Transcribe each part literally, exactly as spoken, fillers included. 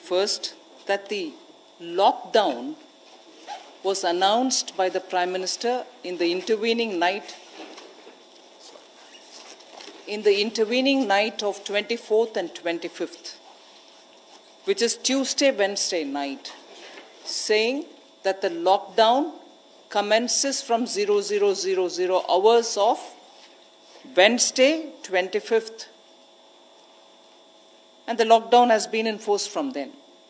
first that the lockdown was announced by the Prime Minister in the intervening night in the intervening night of twenty-fourth and twenty-fifth, which is Tuesday, Wednesday night, saying that the lockdown commences from zero zero zero zero hours of Wednesday, twenty-fifth, and the lockdown has been enforced from then.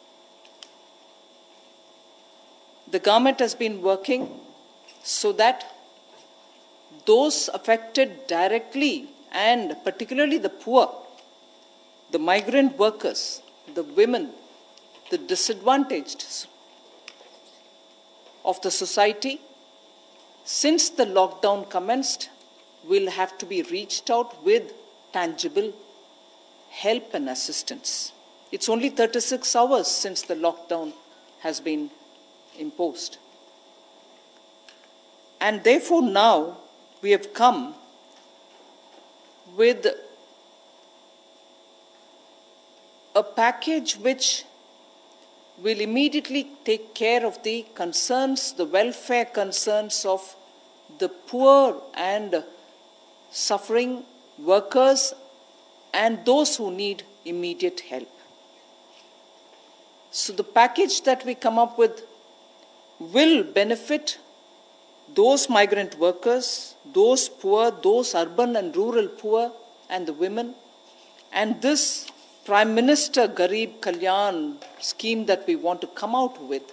The government has been working so that those affected directly, and particularly the poor, the migrant workers, the women, the disadvantaged of the society, since the lockdown commenced, will have to be reached out with tangible help and assistance. It's only thirty-six hours since the lockdown has been imposed. And therefore now we have come with a package which will immediately take care of the concerns, the welfare concerns of the poor and suffering workers and those who need immediate help. So the package that we come up with will benefit those migrant workers, those poor, those urban and rural poor, and the women. And this Prime Minister Garib Kalyan scheme that we want to come out with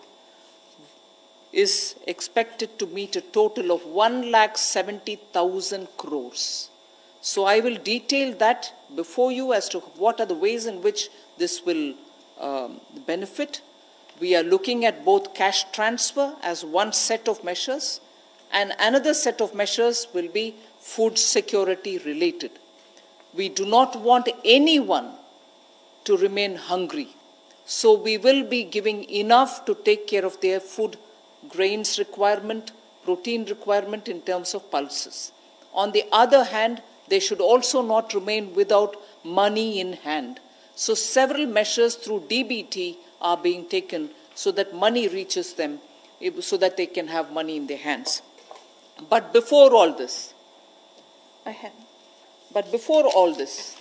is expected to meet a total of one lakh seventy thousand crores. So I will detail that before you as to what are the ways in which this will um, benefit. We are looking at both cash transfer as one set of measures, and another set of measures will be food security related. We do not want anyone to remain hungry. So we will be giving enough to take care of their food, grains requirement, protein requirement in terms of pulses. On the other hand, they should also not remain without money in hand. So several measures through D B T are being taken so that money reaches them, so that they can have money in their hands. But before all this, I have, but before all this,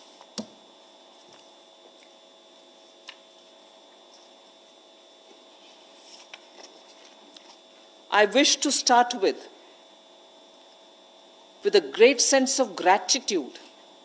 I wish to start with, with a great sense of gratitude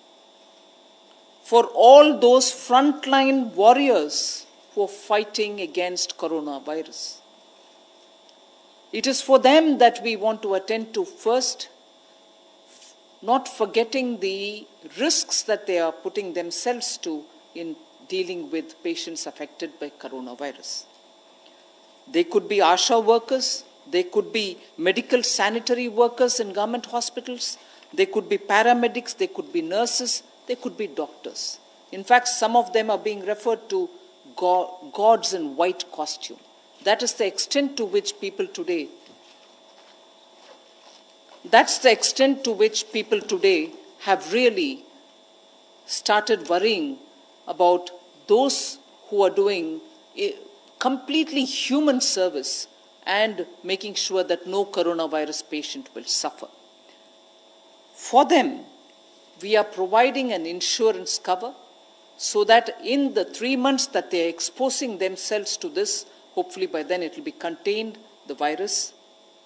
for all those frontline warriors who are fighting against coronavirus. It is for them that we want to attend to first, not forgetting the risks that they are putting themselves to in dealing with patients affected by coronavirus. They could be ASHA workers, they could be medical sanitary workers in government hospitals, they could be paramedics, they could be nurses, they could be doctors. In fact, some of them are being referred to gods in white costume. That is the extent to which people today, that's the extent to which people today have really started worrying about those who are doing a completely human service and making sure that no coronavirus patient will suffer. For them, we are providing an insurance cover so that in the three months that they are exposing themselves to this, hopefully by then it will be contained, the virus,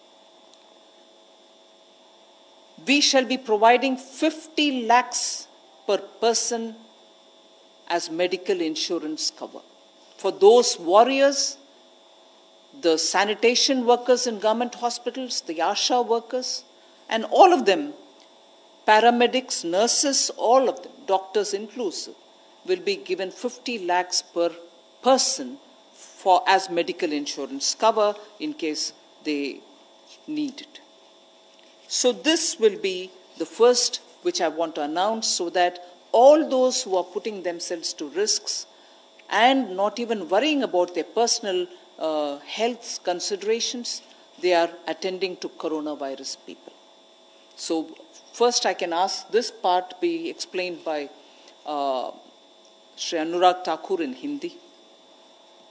we shall be providing fifty lakhs per person as medical insurance cover. For those warriors, the sanitation workers in government hospitals, the ASHA workers, and all of them, paramedics, nurses, all of them, doctors inclusive, will be given fifty lakhs per person for as medical insurance cover in case they need it. So this will be the first which I want to announce so that all those who are putting themselves to risks and not even worrying about their personal uh, health considerations, they are attending to coronavirus people. So first I can ask this part be explained by uh, Shri Anurag Thakur in Hindi.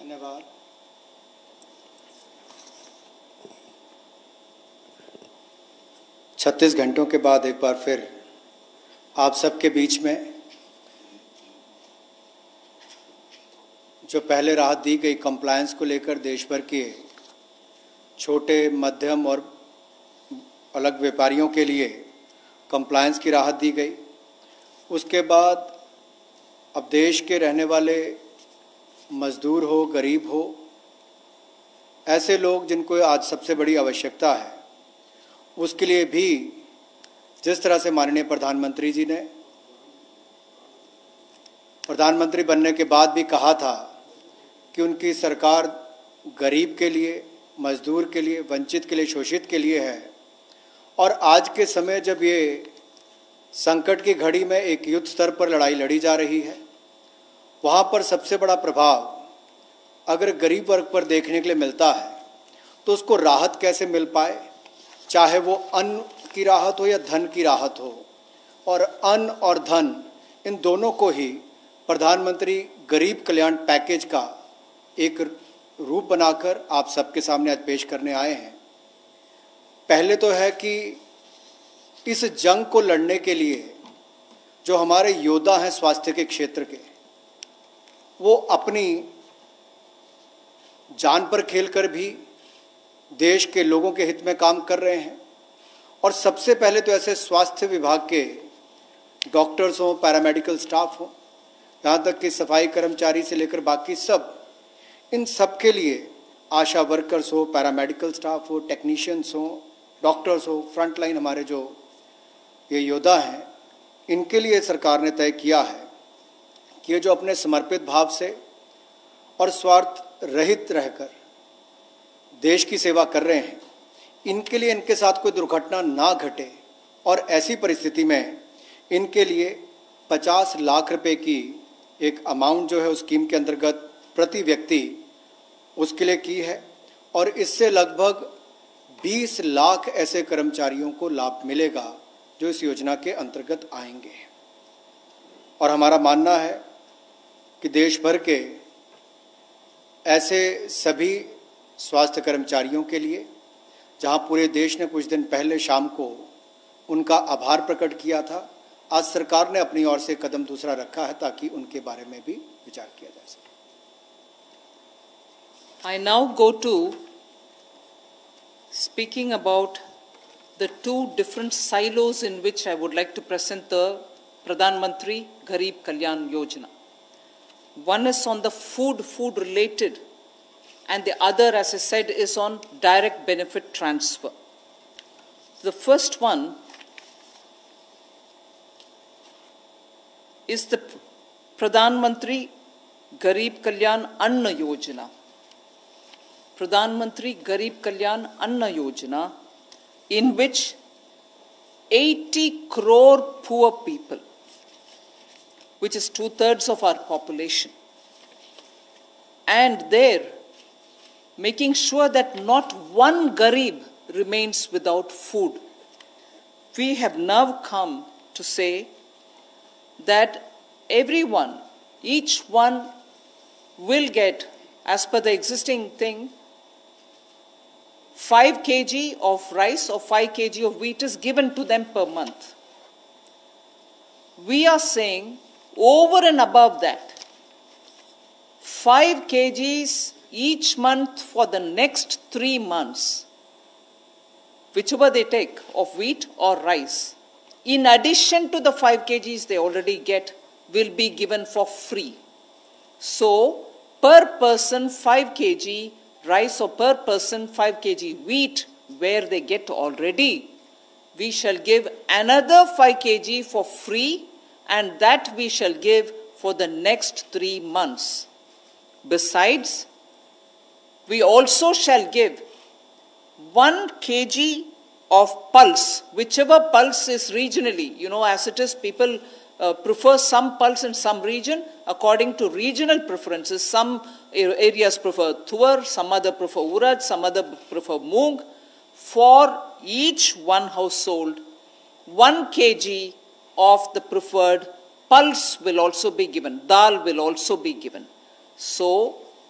धन्यवाद। छत्तीस घंटों के बाद एक बार फिर आप सबके बीच में जो पहले राहत दी गई कंप्लायंस को लेकर देश भर के छोटे मध्यम और अलग व्यापारियों के लिए कंप्लायंस की राहत दी गई। उसके बाद अब देश के रहने वाले मजदूर हो, गरीब हो, ऐसे लोग जिनको आज सबसे बड़ी आवश्यकता है, उसके लिए भी जिस तरह से माननीय प्रधानमंत्री जी ने प्रधानमंत्री बनने के बाद भी कहा था कि उनकी सरकार गरीब के लिए, मजदूर के लिए, वंचित के लिए, शोषित के लिए है, और आज के समय जब ये संकट की घड़ी में एक युद्ध स्तर पर लड़ाई लड़ी जा रही है, वहाँ पर सबसे बड़ा प्रभाव अगर गरीब वर्ग पर देखने के लिए मिलता है तो उसको राहत कैसे मिल पाए, चाहे वो अन्न की राहत हो या धन की राहत हो। और अन्न और धन इन दोनों को ही प्रधानमंत्री गरीब कल्याण पैकेज का एक रूप बनाकर आप सबके सामने आज पेश करने आए हैं। पहले तो है कि इस जंग को लड़ने के लिए जो हमारे योद्धा हैं स्वास्थ्य के क्षेत्र के, वो अपनी जान पर खेलकर भी देश के लोगों के हित में काम कर रहे हैं। और सबसे पहले तो ऐसे स्वास्थ्य विभाग के डॉक्टर्स हों, पैरामेडिकल स्टाफ हो, यहाँ तक कि सफाई कर्मचारी से लेकर बाकी सब, इन सब के लिए आशा वर्कर्स हो, पैरामेडिकल स्टाफ हो, टेक्नीशियंस हो, डॉक्टर्स हो, फ्रंटलाइन हमारे जो ये योद्धा हैं, इनके लिए सरकार ने तय किया है कि ये जो अपने समर्पित भाव से और स्वार्थ रहित रहकर देश की सेवा कर रहे हैं, इनके लिए इनके साथ कोई दुर्घटना ना घटे, और ऐसी परिस्थिति में इनके लिए पचास लाख रुपए की एक अमाउंट जो है उस स्कीम के अंतर्गत प्रति व्यक्ति उसके लिए की है। और इससे लगभग बीस लाख ऐसे कर्मचारियों को लाभ मिलेगा जो इस योजना के अंतर्गत आएंगे। और हमारा मानना है कि देश भर के ऐसे सभी स्वास्थ्य कर्मचारियों के लिए, जहां पूरे देश ने कुछ दिन पहले शाम को उनका आभार प्रकट किया था, आज सरकार ने अपनी ओर से कदम दूसरा रखा है ताकि उनके बारे में भी विचार किया जा सके। I now go to speaking about the two different silos in which I would like to present the Pradhan Mantri Garib Kalyan Yojana. One is on the food, food related, and the other, as I said, is on direct benefit transfer. The first one is the Pradhan Mantri Garib Kalyan Anna Yojana. Pradhan Mantri Garib Kalyan Anna Yojana, in which eighty crore poor people, which is two-thirds of our population, and there making sure that not one Garib remains without food. We have now come to say that everyone, each one will get, as per the existing thing, five kilograms of rice or five kilograms of wheat is given to them per month. We are saying over and above that, five kilograms each month for the next three months, whichever they take of wheat or rice, in addition to the five kilograms they already get, will be given for free. So, per person five kilograms rice or per person five kilograms wheat, where they get already, we shall give another five kilograms for free, and that we shall give for the next three months. Besides, we also shall give one kilogram of pulse, whichever pulse is regionally, you know, as it is, people uh, prefer some pulse in some region according to regional preferences. Some areas prefer tuar, some other prefer urad, some other prefer moong. For each one household, one kilogram of the preferred pulse will also be given, dal will also be given. So,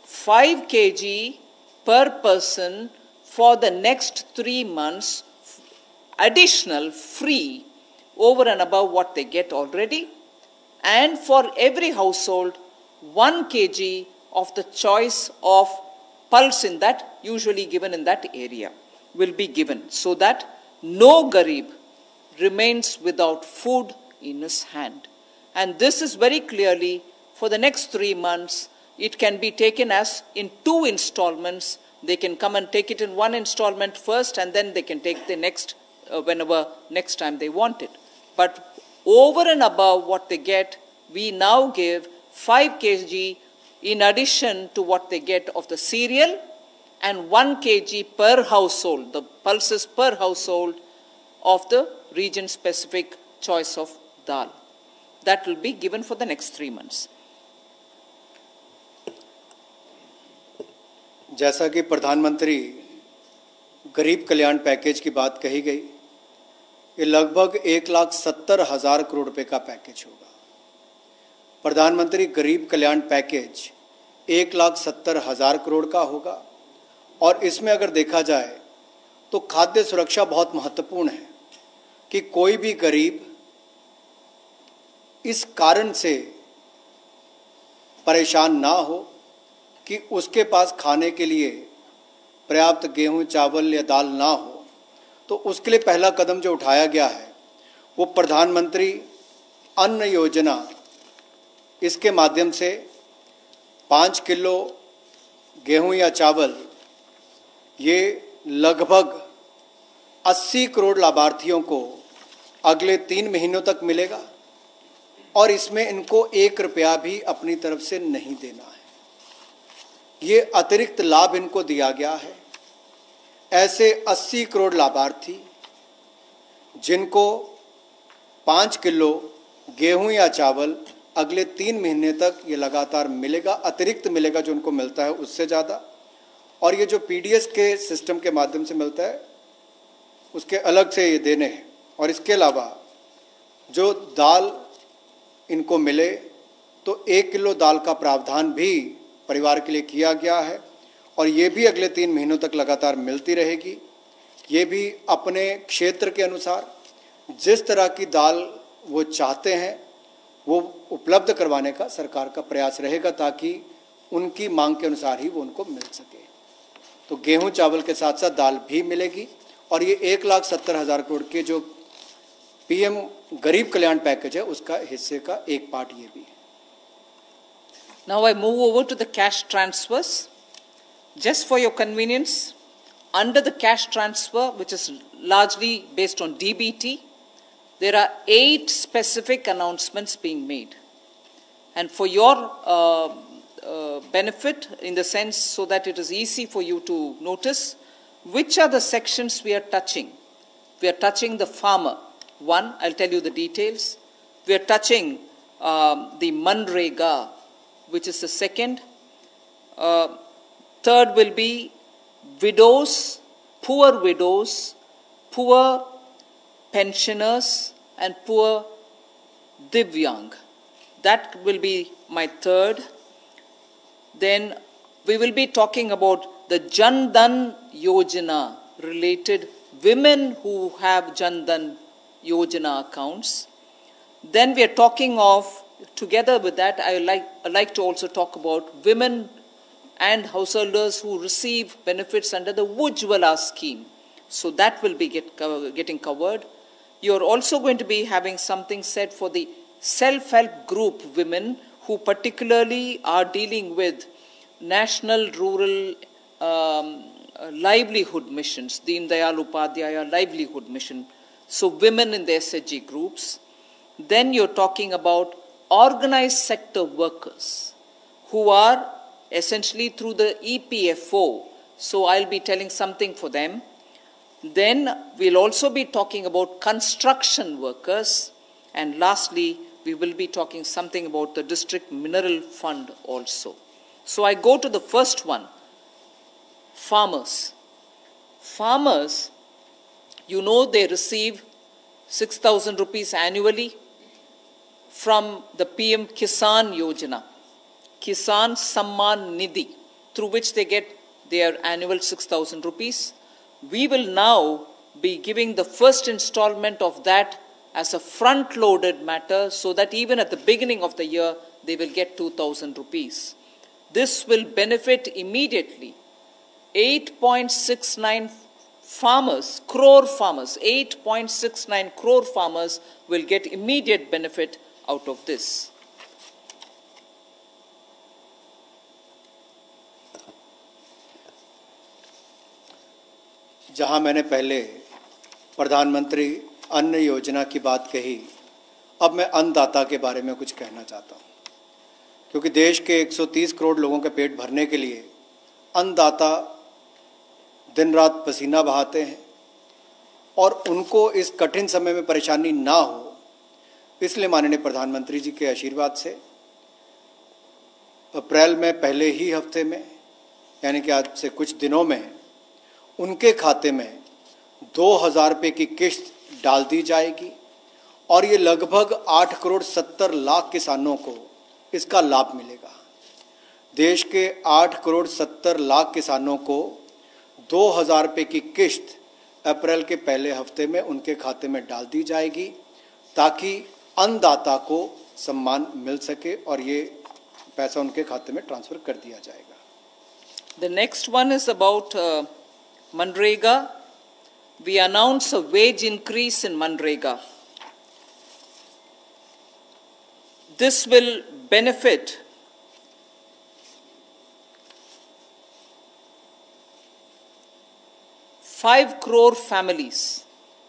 five kilograms per person for the next three months, additional, free, over and above what they get already. And for every household, one kilogram of the choice of pulse in that, usually given in that area, will be given, so that no garib remains without food in his hand. And this is very clearly for the next three months. It can be taken as in two installments. They can come and take it in one installment first, and then they can take the next uh, whenever next time they want it. But over and above what they get, we now give five kilograms in addition to what they get of the cereal, and one kilogram per household, the pulses per household of the region-specific choice of dal. That will be given for the next three months. जैसा कि प्रधानमंत्री गरीब कल्याण package की बात कही गई, ये लगभग एक लाख सत्तर हजार करोड़ रुपए का पैकेज होगा। प्रधानमंत्री गरीब कल्याण पैकेज एक लाख सत्तर हजार करोड़ का होगा, और इसमें अगर देखा जाए तो खाद्य सुरक्षा बहुत महत्वपूर्ण है कि कोई भी गरीब इस कारण से परेशान ना हो कि उसके पास खाने के लिए पर्याप्त गेहूं, चावल या दाल ना हो। तो उसके लिए पहला कदम जो उठाया गया है वो प्रधानमंत्री अन्न योजना, इसके माध्यम से पाँच किलो गेहूं या चावल ये लगभग अस्सी करोड़ लाभार्थियों को अगले तीन महीनों तक मिलेगा, और इसमें इनको एक रुपया भी अपनी तरफ से नहीं देना है। ये अतिरिक्त लाभ इनको दिया गया है। ऐसे अस्सी करोड़ लाभार्थी जिनको पाँच किलो गेहूं या चावल अगले तीन महीने तक ये लगातार मिलेगा, अतिरिक्त मिलेगा जो उनको मिलता है उससे ज़्यादा। और ये जो पीडीएस के सिस्टम के माध्यम से मिलता है उसके अलग से ये देने हैं। और इसके अलावा जो दाल इनको मिले तो एक किलो दाल का प्रावधान भी परिवार के लिए किया गया है, और ये भी अगले तीन महीनों तक लगातार मिलती रहेगी। ये भी अपने क्षेत्र के अनुसार जिस तरह की दाल वो चाहते हैं वो उपलब्ध करवाने का सरकार का प्रयास रहेगा, ताकि उनकी मांग के अनुसार ही वो उनको मिल सके। तो गेहूं चावल के साथ साथ दाल भी मिलेगी, और ये एक लाख सत्तर हजार करोड़ के जो पीएम गरीब कल्याण पैकेज है उसका हिस्से का एक पार्ट ये भी है। Now I move over to the cash transfers. Just for your convenience, under the cash transfer, which is largely based on D B T, there are eight specific announcements being made. And for your uh, uh, benefit, in the sense so that it is easy for you to notice, which are the sections we are touching. We are touching the farmer. One, I'll tell you the details. We are touching um, the Manrega, which is the second. Uh, third will be widows, poor widows, poor pensioners, and poor Divyang. That will be my third. Then we will be talking about the Jan Dhan Yojana related women who have Jan Dhan Yojana accounts. Then we are talking of, together with that, I like, I like to also talk about women and householders who receive benefits under the Ujjwala scheme. So that will be get, cover, getting covered. You're also going to be having something said for the self-help group women who particularly are dealing with national rural um, livelihood missions, Deen Dayal Upadhyaya livelihood mission. So women in the S H G groups. Then you're talking about organized sector workers who are essentially through the E P F O. So I'll be telling something for them. Then we'll also be talking about construction workers. And lastly, we will be talking something about the district mineral fund also. So I go to the first one, farmers. Farmers, you know, they receive six thousand rupees annually from the P M Kisan Yojana, Kisan Samman Nidhi. through which they get their annual six thousand rupees. We will now be giving the first installment of that as a front-loaded matter, so that even at the beginning of the year, they will get two thousand rupees. This will benefit immediately eight point six nine farmers, crore farmers, eight point six nine crore farmers will get immediate benefit out of this. जहां मैंने पहले प्रधानमंत्री अन्न योजना की बात कही, अब मैं अन्नदाता के बारे में कुछ कहना चाहता हूं, क्योंकि देश के एक सौ तीस करोड़ लोगों के पेट भरने के लिए अन्नदाता दिन रात पसीना बहाते हैं और उनको इस कठिन समय में परेशानी ना हो, इसलिए माननीय प्रधानमंत्री जी के आशीर्वाद से अप्रैल में पहले ही हफ्ते में, यानी कि आज से कुछ दिनों में, उनके खाते में दो हज़ार रुपये की किस्त डाल दी जाएगी और ये लगभग आठ करोड़ सत्तर लाख किसानों को इसका लाभ मिलेगा। देश के आठ करोड़ सत्तर लाख किसानों को दो हज़ार रुपये की किस्त अप्रैल के पहले हफ्ते में उनके खाते में डाल दी जाएगी, ताकि अन्नदाता को सम्मान मिल सके और ये पैसा उनके खाते में ट्रांसफर कर दिया जाएगा। The next one is about uh, Manrega. We announce a wage increase in Manrega. This will benefit five crore families,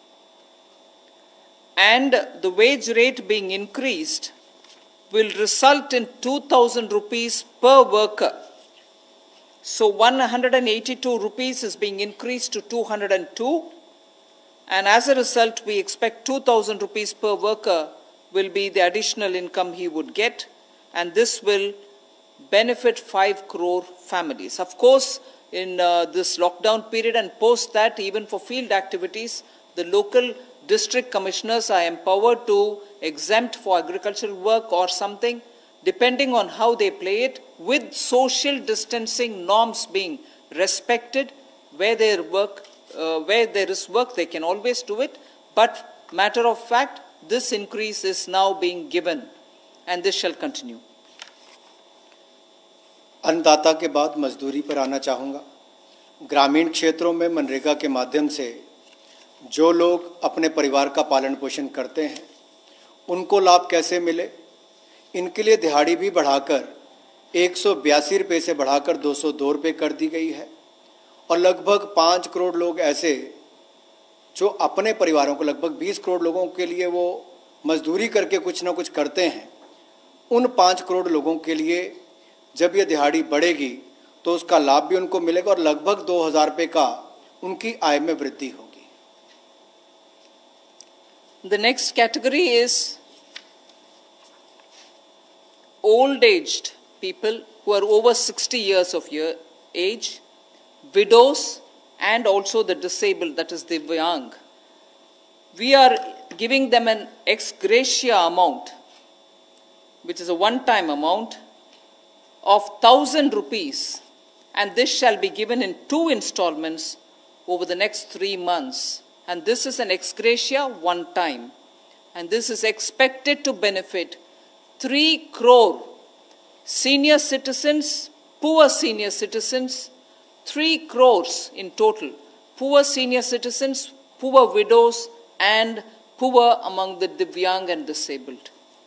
and the wage rate being increased will result in two thousand rupees per worker. So one hundred eighty-two rupees is being increased to two hundred two, and as a result we expect two thousand rupees per worker will be the additional income he would get, and this will benefit five crore families. Of course, in uh, this lockdown period and post that, even for field activities, the local district commissioners are empowered to exempt for agricultural work or something, depending on how they play it, with social distancing norms being respected. Where there work, uh, where there is work, they can always do it. But matter of fact, this increase is now being given, and this shall continue. अन्नदाता के बाद मजदूरी पर आना चाहूँगा। ग्रामीण क्षेत्रों में मनरेगा के माध्यम से जो लोग अपने परिवार का पालन पोषण करते हैं, उनको लाभ कैसे मिले, इनके लिए दिहाड़ी भी बढ़ाकर एक सौ बयासी रुपये से बढ़ाकर दो सौ दो रुपये कर दी गई है, और लगभग पाँच करोड़ लोग ऐसे जो अपने परिवारों को, लगभग बीस करोड़ लोगों के लिए वो मजदूरी करके कुछ ना कुछ करते हैं, उन पाँच करोड़ लोगों के लिए जब ये दिहाड़ी बढ़ेगी तो उसका लाभ भी उनको मिलेगा और लगभग दो हज़ार रुपये का उनकी आय में वृद्धि होगी। The next category is old aged people who are over sixty years of year, age, widows, and also the disabled, that is the Divyang. We are giving them an ex gratia amount, which is a one-time amount of one thousand rupees, and this shall be given in two installments over the next three months. And this is an ex gratia one time, and this is expected to benefit three crore senior citizens, poor senior citizens, three crores in total, poor senior citizens, poor widows, and poor among the Divyang and disabled.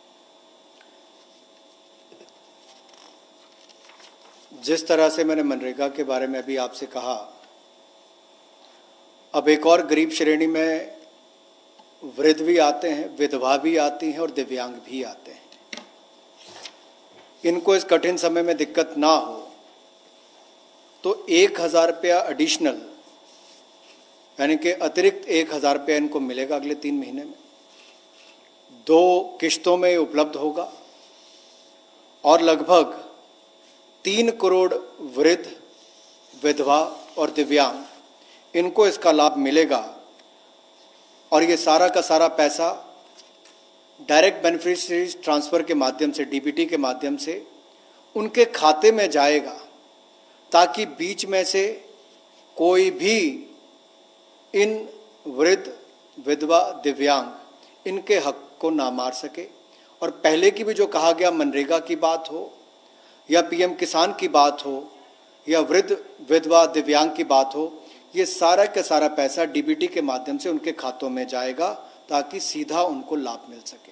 जिस तरह से मैंने मनरेगा के बारे में अभी आपसे कहा, अब एक और गरीब श्रेणी में वृद्ध भी आते हैं, विधवा भी आती हैं और दिव्यांग भी आते हैं। इनको इस कठिन समय में दिक्कत ना हो तो एक हज़ार रुपया एडिशनल, यानी कि अतिरिक्त एक हज़ार रुपया इनको मिलेगा अगले तीन महीने में। दो किश्तों में उपलब्ध होगा और लगभग तीन करोड़ वृद्ध, विधवा और दिव्यांग इनको इसका लाभ मिलेगा, और ये सारा का सारा पैसा डायरेक्ट बेनिफिशियरीज ट्रांसफ़र के माध्यम से, डीबीटी के माध्यम से उनके खाते में जाएगा, ताकि बीच में से कोई भी इन वृद्ध, विधवा, दिव्यांग इनके हक को ना मार सके। और पहले की भी जो कहा गया मनरेगा की बात हो या पीएम किसान की बात हो या वृद्ध, विधवा, दिव्यांग की बात हो, ये सारा का सारा पैसा डीबीटी के माध्यम से उनके खातों में जाएगा ताकि सीधा उनको लाभ मिल सके।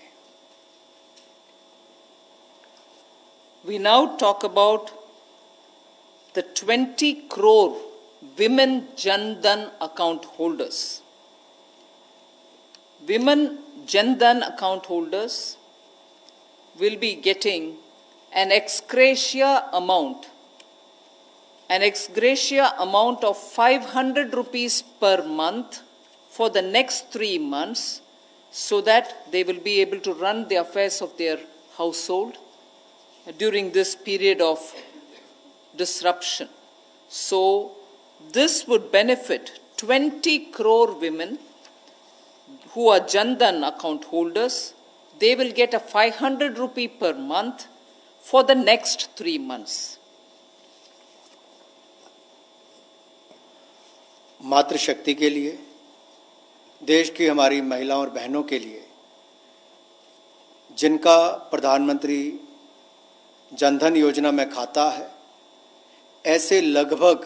We now talk about the twenty crore women Jan Dhan account holders. Women Jan Dhan account holders will be getting an ex gratia amount, an ex gratia amount of five hundred rupees per month for the next three months so that they will be able to run the affairs of their household during this period of disruption. So this would benefit twenty crore women who are Jan Dhan account holders. They will get a five hundred rupee per month for the next three months. मातृशक्ति के लिए, देश की हमारी महिलाओं और बहनों के लिए, जिनका प्रधानमंत्री जनधन योजना में खाता है, ऐसे लगभग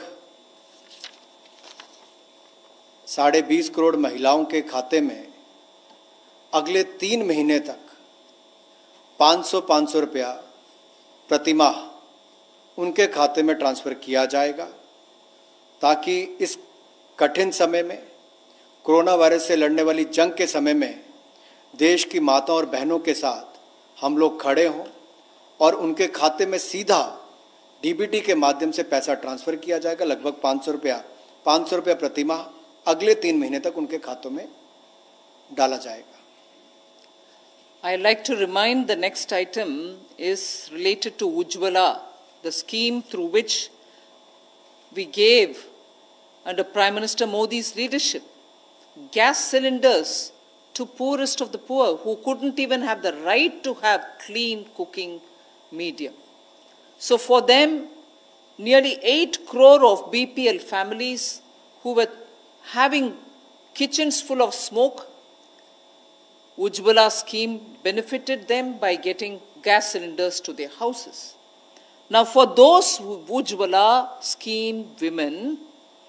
साढ़े बीस करोड़ महिलाओं के खाते में अगले तीन महीने तक पाँच सौ पाँच सौ रुपया प्रतिमाह उनके खाते में ट्रांसफ़र किया जाएगा ताकि इस कठिन समय में, कोरोना वायरस से लड़ने वाली जंग के समय में देश की माताओं और बहनों के साथ हम लोग खड़े हों और उनके खाते में सीधा डीबीटी के माध्यम से पैसा ट्रांसफ़र किया जाएगा। लगभग पाँच सौ रुपया पाँच सौ रुपया प्रतिमाह अगले तीन महीने तक उनके खातों में डाला जाएगा। I'd like to remind the next item is related to Ujjwala, the scheme through which we gave under Prime Minister Modi's leadership gas cylinders to poorest of the poor who couldn't even have the right to have clean cooking medium. So for them, nearly eight crore of B P L families who were having kitchens full of smoke, Ujjwala scheme benefited them by getting gas cylinders to their houses. Now for those Ujjwala scheme women,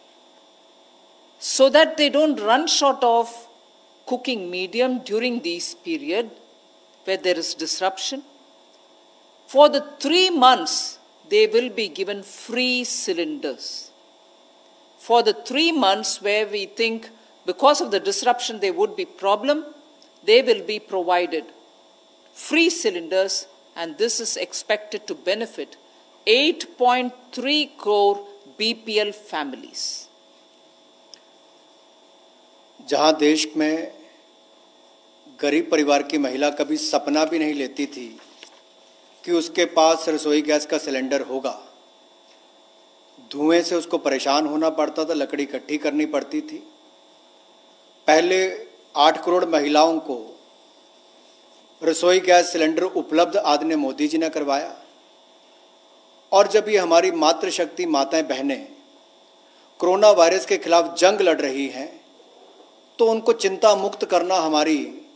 so that they don't run short of cooking medium during this period where there is disruption, for the three months they will be given free cylinders. For the three months where we think because of the disruption there would be problem, they will be provided free cylinders, and this is expected to benefit eight point three crore B P L families. जहां देश में गरीब परिवार की महिला कभी सपना भी नहीं लेती थी कि उसके पास रसोई गैस का सिलेंडर होगा, धुएं से उसको परेशान होना पड़ता था, लकड़ी इकट्ठी करनी पड़ती थी। पहले आठ करोड़ महिलाओं को रसोई गैस सिलेंडर उपलब्ध आदरणीय मोदी जी ने करवाया। और जब ये हमारी मातृशक्ति माताएं बहनें कोरोना वायरस के खिलाफ जंग लड़ रही हैं, तो उनको चिंता मुक्त करना हमारी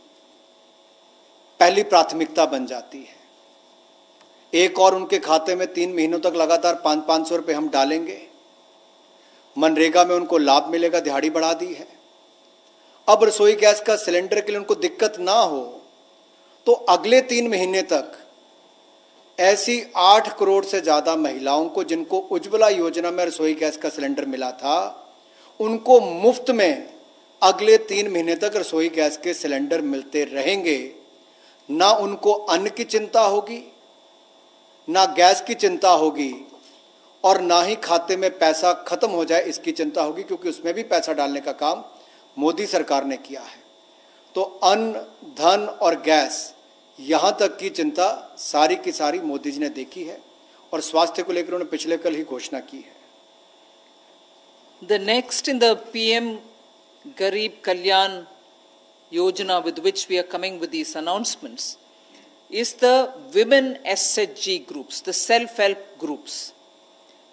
पहली प्राथमिकता बन जाती है। एक और उनके खाते में तीन महीनों तक लगातार पाँच पाँच सौ रुपये हम डालेंगे। मनरेगा में उनको लाभ मिलेगा, दिहाड़ी बढ़ा दी है। अब रसोई गैस का सिलेंडर के लिए उनको दिक्कत ना हो, तो अगले तीन महीने तक ऐसी आठ करोड़ से ज़्यादा महिलाओं को जिनको उज्ज्वला योजना में रसोई गैस का सिलेंडर मिला था, उनको मुफ्त में अगले तीन महीने तक रसोई गैस के सिलेंडर मिलते रहेंगे। ना उनको अन्न की चिंता होगी, ना गैस की चिंता होगी, और ना ही खाते में पैसा खत्म हो जाए इसकी चिंता होगी, क्योंकि उसमें भी पैसा डालने का काम मोदी सरकार ने किया है। तो अन्न, धन और गैस, यहाँ तक की चिंता सारी की सारी मोदी जी ने देखी है, और स्वास्थ्य को लेकर उन्होंने पिछले कल ही घोषणा की है। The next in the P M Garib Kalyan Yojana with which we are coming with these announcements is the women S H G groups, the self-help groups.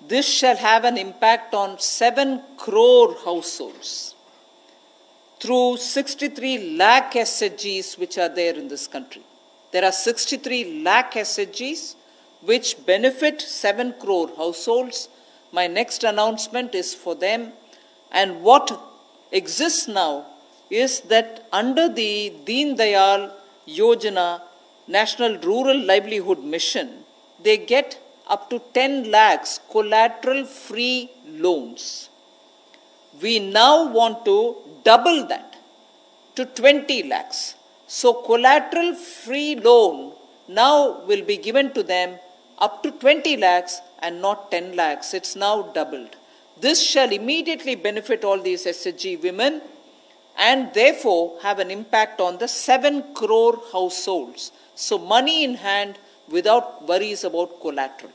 This shall have an impact on seven crore households through sixty-three lakh S H Gs which are there in this country. There are sixty-three lakh S H Gs which benefit seven crore households. My next announcement is for them. And what exists now is that under the Deen Dayal Yojana National Rural Livelihood Mission, they get up to ten lakhs collateral-free loans. We now want to double that to twenty lakhs. So collateral-free loan now will be given to them up to twenty lakhs and not ten lakhs. It's now doubled. This shall immediately benefit all these S H G women and therefore have an impact on the seven crore households. So money in hand without worries about collateral.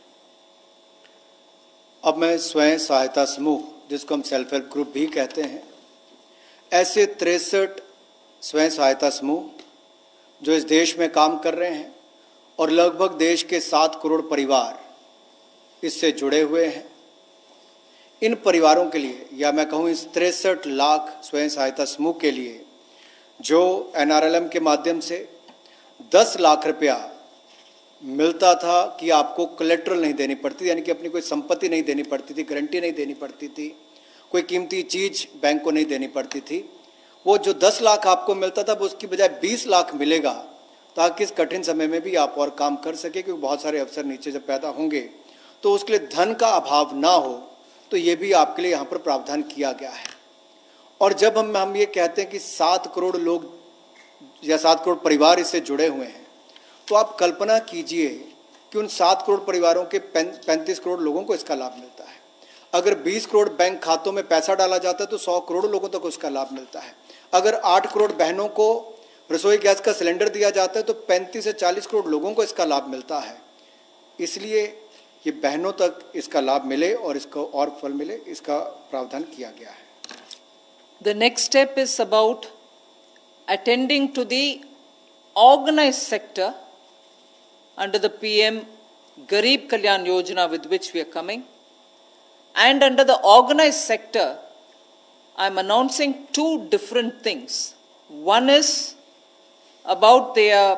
अब मैं स्वयं सहायता समूह, जिसको हम self help group भी कहते हैं, ऐसे तिरसठ स्वयं सहायता समूह जो इस देश में काम कर रहे हैं और लगभग देश के सात करोड़ परिवार इससे जुड़े हुए हैं, इन परिवारों के लिए, या मैं कहूँ इस तिरसठ लाख स्वयं सहायता समूह के लिए जो एन आर एल एम के माध्यम से दस लाख रुपया मिलता था कि आपको कोलेट्रल नहीं देनी पड़ती, यानी कि अपनी कोई संपत्ति नहीं देनी पड़ती थी, गारंटी नहीं देनी पड़ती थी, कोई कीमती चीज़ बैंक को नहीं देनी पड़ती थी, वो जो दस लाख आपको मिलता था वो उसकी बजाय बीस लाख मिलेगा, ताकि इस कठिन समय में भी आप और काम कर सके, क्योंकि बहुत सारे अवसर नीचे जब पैदा होंगे तो उसके लिए धन का अभाव ना हो, तो ये भी आपके लिए यहाँ पर प्रावधान किया गया है। और जब हम हम ये कहते हैं कि सात करोड़ लोग या सात करोड़ परिवार इससे जुड़े हुए हैं, तो आप कल्पना कीजिए कि उन सात करोड़ परिवारों के पैंतीस करोड़ लोगों को इसका लाभ मिलता है। अगर बीस करोड़ बैंक खातों में पैसा डाला जाता है तो सौ करोड़ लोगों तक उसका लाभ मिलता है। अगर आठ करोड़ बहनों को रसोई गैस का सिलेंडर दिया जाता है तो पैंतीस से चालीस करोड़ लोगों को इसका लाभ मिलता है। इसलिए ये बहनों तक इसका लाभ मिले और इसको और फल मिले, इसका प्रावधान किया गया है। The next step is about attending to the organized sector under the P M Garib Kalyan Yojana with which we are coming. And under the organized sector, I am announcing two different things. One is about their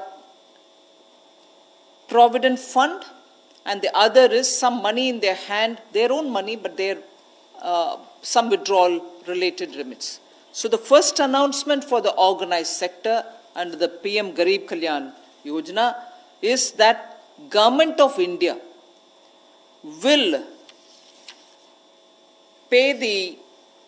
provident fund, and the other is some money in their hand, their own money, but their uh, some withdrawal related remits. So the first announcement for the organized sector under the P M Garib Kalyan Yojana is that Government of India will pay the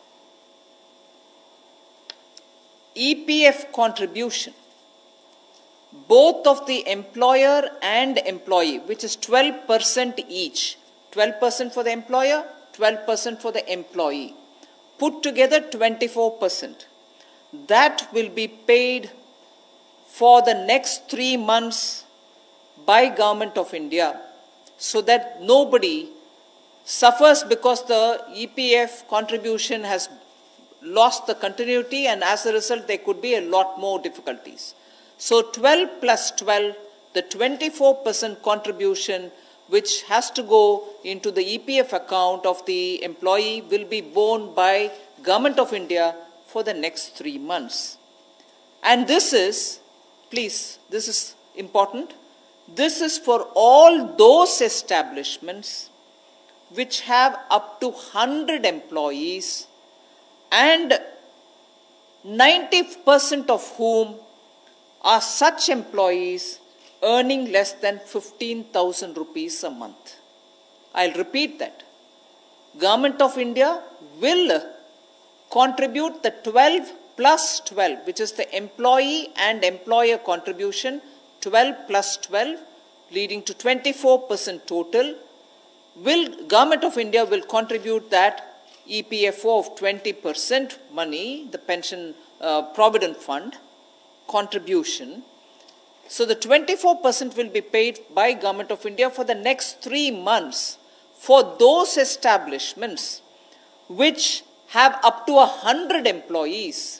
E P F contribution, both of the employer and employee, which is twelve percent each, twelve percent for the employer, twelve percent for the employee, put together twenty-four percent. That will be paid for the next three months by Government of India, so that nobody suffers because the E P F contribution has lost the continuity, and as a result there could be a lot more difficulties. So twelve plus twelve, the twenty-four percent contribution which has to go into the E P F account of the employee will be borne by Government of India for the next three months. And this is, please, this is important, this is for all those establishments which have up to one hundred employees and ninety percent of whom are such employees earning less than fifteen thousand rupees a month. I'll repeat that. Government of India will contribute the twelve plus twelve, which is the employee and employer contribution, twelve plus twelve, leading to twenty-four percent total. Will Government of India will contribute that E P F O of twenty percent money, the pension uh, provident fund contribution. So the twenty-four percent will be paid by Government of India for the next three months for those establishments which have up to one hundred employees.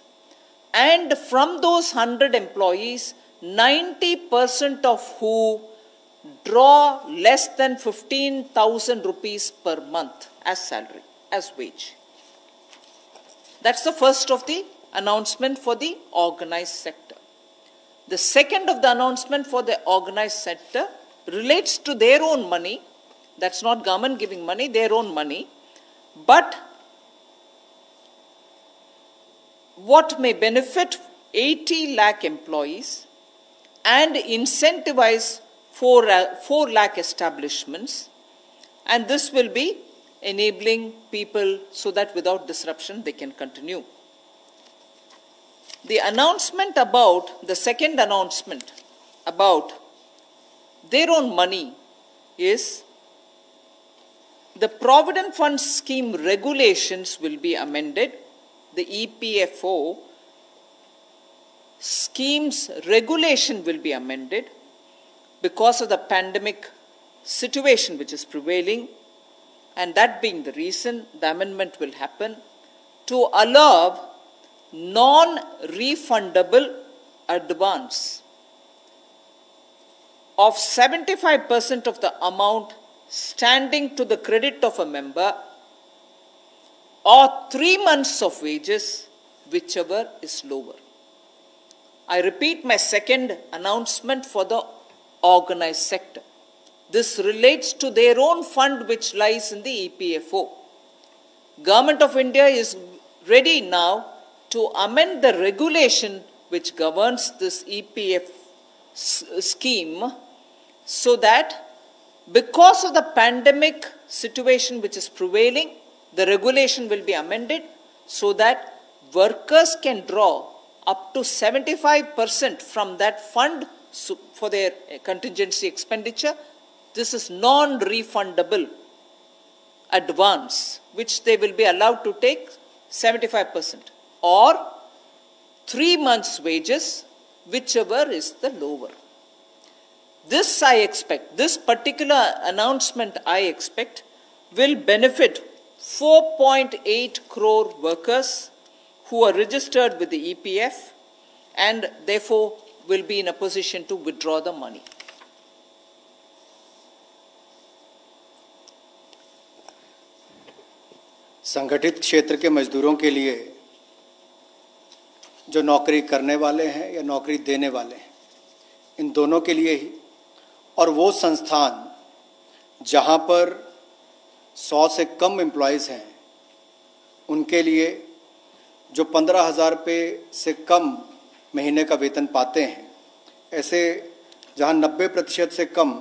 And from those one hundred employees, ninety percent of who draw less than fifteen thousand rupees per month as salary, as wage. That's the first of the announcement for the organized sector. The second of the announcement for the organized sector relates to their own money. That's not government giving money, their own money. But what may benefit eighty lakh employees and incentivize four, uh, four lakh establishments, and this will be enabling people so that without disruption they can continue. The announcement about, the second announcement about their own money is the Provident Fund Scheme regulations will be amended. The E P F O schemes regulation will be amended because of the pandemic situation which is prevailing, and that being the reason the amendment will happen to allow non-refundable advance of seventy-five percent of the amount standing to the credit of a member or three months of wages, whichever is lower. I repeat my second announcement for the organized sector. This relates to their own fund which lies in the E P F O. Government of India is ready now to amend the regulation which governs this E P F scheme so that because of the pandemic situation which is prevailing, the regulation will be amended so that workers can draw up to seventy-five percent from that fund for their contingency expenditure. This is non-refundable advance, which they will be allowed to take seventy-five percent, or three months' wages, whichever is the lower. This I expect, this particular announcement I expect will benefit four point eight crore workers who are registered with the E P F and therefore will be in a position to withdraw the money. संगठित क्षेत्र के मजदूरों के लिए जो नौकरी करने वाले हैं या नौकरी देने वाले हैं, इन दोनों के लिए ही, और वो संस्थान जहां पर सौ से कम एम्प्लॉयज़ हैं उनके लिए जो पंद्रह हज़ार रुपये से कम महीने का वेतन पाते हैं, ऐसे जहां नब्बे प्रतिशत से कम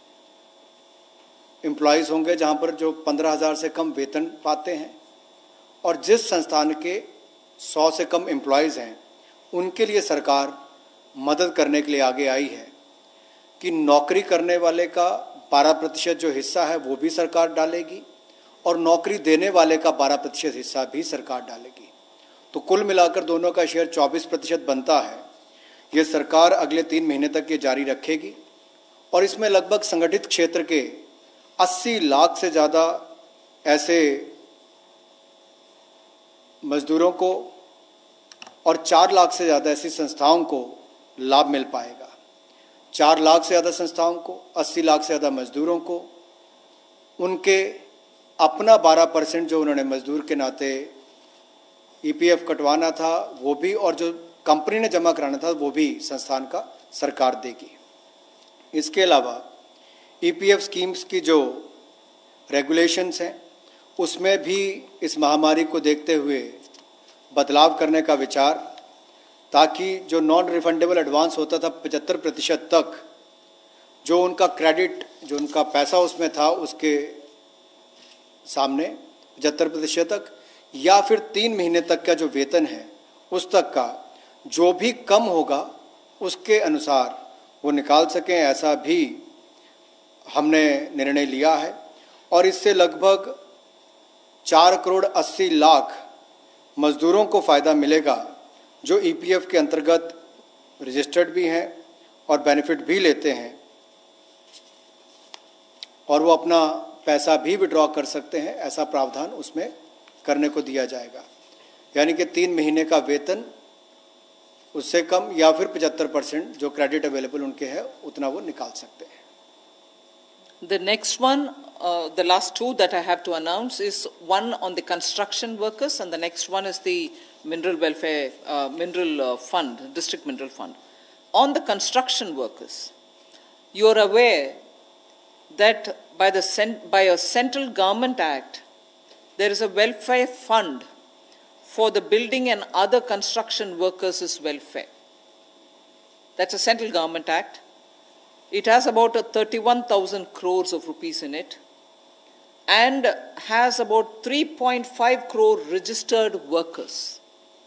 एम्प्लॉयज़ होंगे जहां पर जो पंद्रह हज़ार से कम वेतन पाते हैं, और जिस संस्थान के सौ से कम एम्प्लॉयज़ हैं उनके लिए सरकार मदद करने के लिए आगे आई है कि नौकरी करने वाले का बारह प्रतिशत जो हिस्सा है वो भी सरकार डालेगी और नौकरी देने वाले का बारह प्रतिशत हिस्सा भी सरकार डालेगी। तो कुल मिलाकर दोनों का शेयर चौबीस प्रतिशत बनता है। ये सरकार अगले तीन महीने तक ये जारी रखेगी और इसमें लगभग संगठित क्षेत्र के अस्सी लाख से ज़्यादा ऐसे मजदूरों को और चार लाख से ज़्यादा ऐसी संस्थाओं को लाभ मिल पाएगा। चार लाख से ज़्यादा संस्थाओं को, अस्सी लाख से ज़्यादा मजदूरों को उनके अपना बारह परसेंट जो उन्होंने मजदूर के नाते ईपीएफ कटवाना था वो भी, और जो कंपनी ने जमा कराना था वो भी संस्थान का सरकार देगी। इसके अलावा ईपीएफ स्कीम्स की जो रेगुलेशंस हैं उसमें भी इस महामारी को देखते हुए बदलाव करने का विचार, ताकि जो नॉन रिफंडेबल एडवांस होता था पचहत्तर प्रतिशत तक, जो उनका क्रेडिट, जो उनका पैसा उसमें था उसके सामने पचहत्तर प्रतिशत तक, या फिर तीन महीने तक का जो वेतन है उस तक का जो भी कम होगा उसके अनुसार वो निकाल सकें, ऐसा भी हमने निर्णय लिया है। और इससे लगभग चार करोड़ अस्सी लाख मजदूरों को फ़ायदा मिलेगा जो ईपीएफ के अंतर्गत रजिस्टर्ड भी हैं और बेनिफिट भी लेते हैं, और वो अपना पैसा भी विड्रॉ कर सकते हैं। ऐसा प्रावधान उसमें करने को दिया जाएगा, यानी कि तीन महीने का वेतन उससे कम या फिर पचहत्तर परसेंट जो क्रेडिट अवेलेबल उनके है उतना वो निकाल सकते हैं। The next one, uh, the last two that I have to announce is one on the construction workers, and the next one is the mineral welfare, uh, mineral uh, fund, district mineral fund. On the construction workers, you are aware that by, the cent by a central government act, there is a welfare fund for the building and other construction workers' welfare. That's a central government act. It has about a thirty-one thousand crores of rupees in it and has about three point five crore registered workers.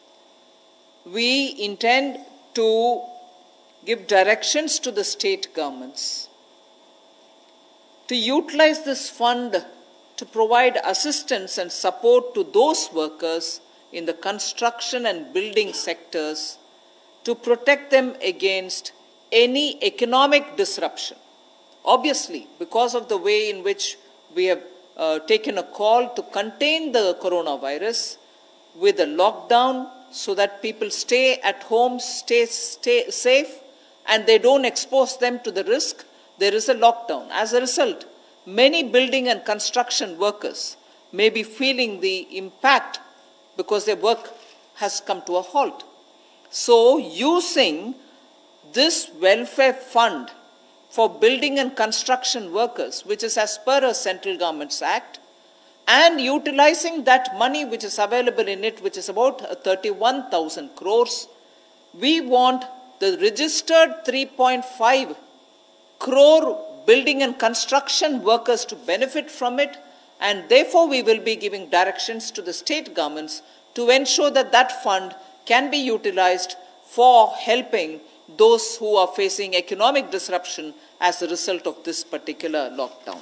We intend to give directions to the state governments to utilize this fund to provide assistance and support to those workers in the construction and building sectors to protect them against any economic disruption. Obviously, because of the way in which we have uh, taken a call to contain the coronavirus with a lockdown so that people stay at home, stay, stay safe, and they don't expose them to the risk, there is a lockdown. As a result, many building and construction workers may be feeling the impact because their work has come to a halt. So, using this welfare fund for building and construction workers, which is as per a central government's act, and utilizing that money which is available in it, which is about thirty-one thousand crores, we want the registered three point five crore building and construction workers to benefit from it, and therefore we will be giving directions to the state governments to ensure that that fund can be utilized for helping those who are facing economic disruption as a result of this particular lockdown.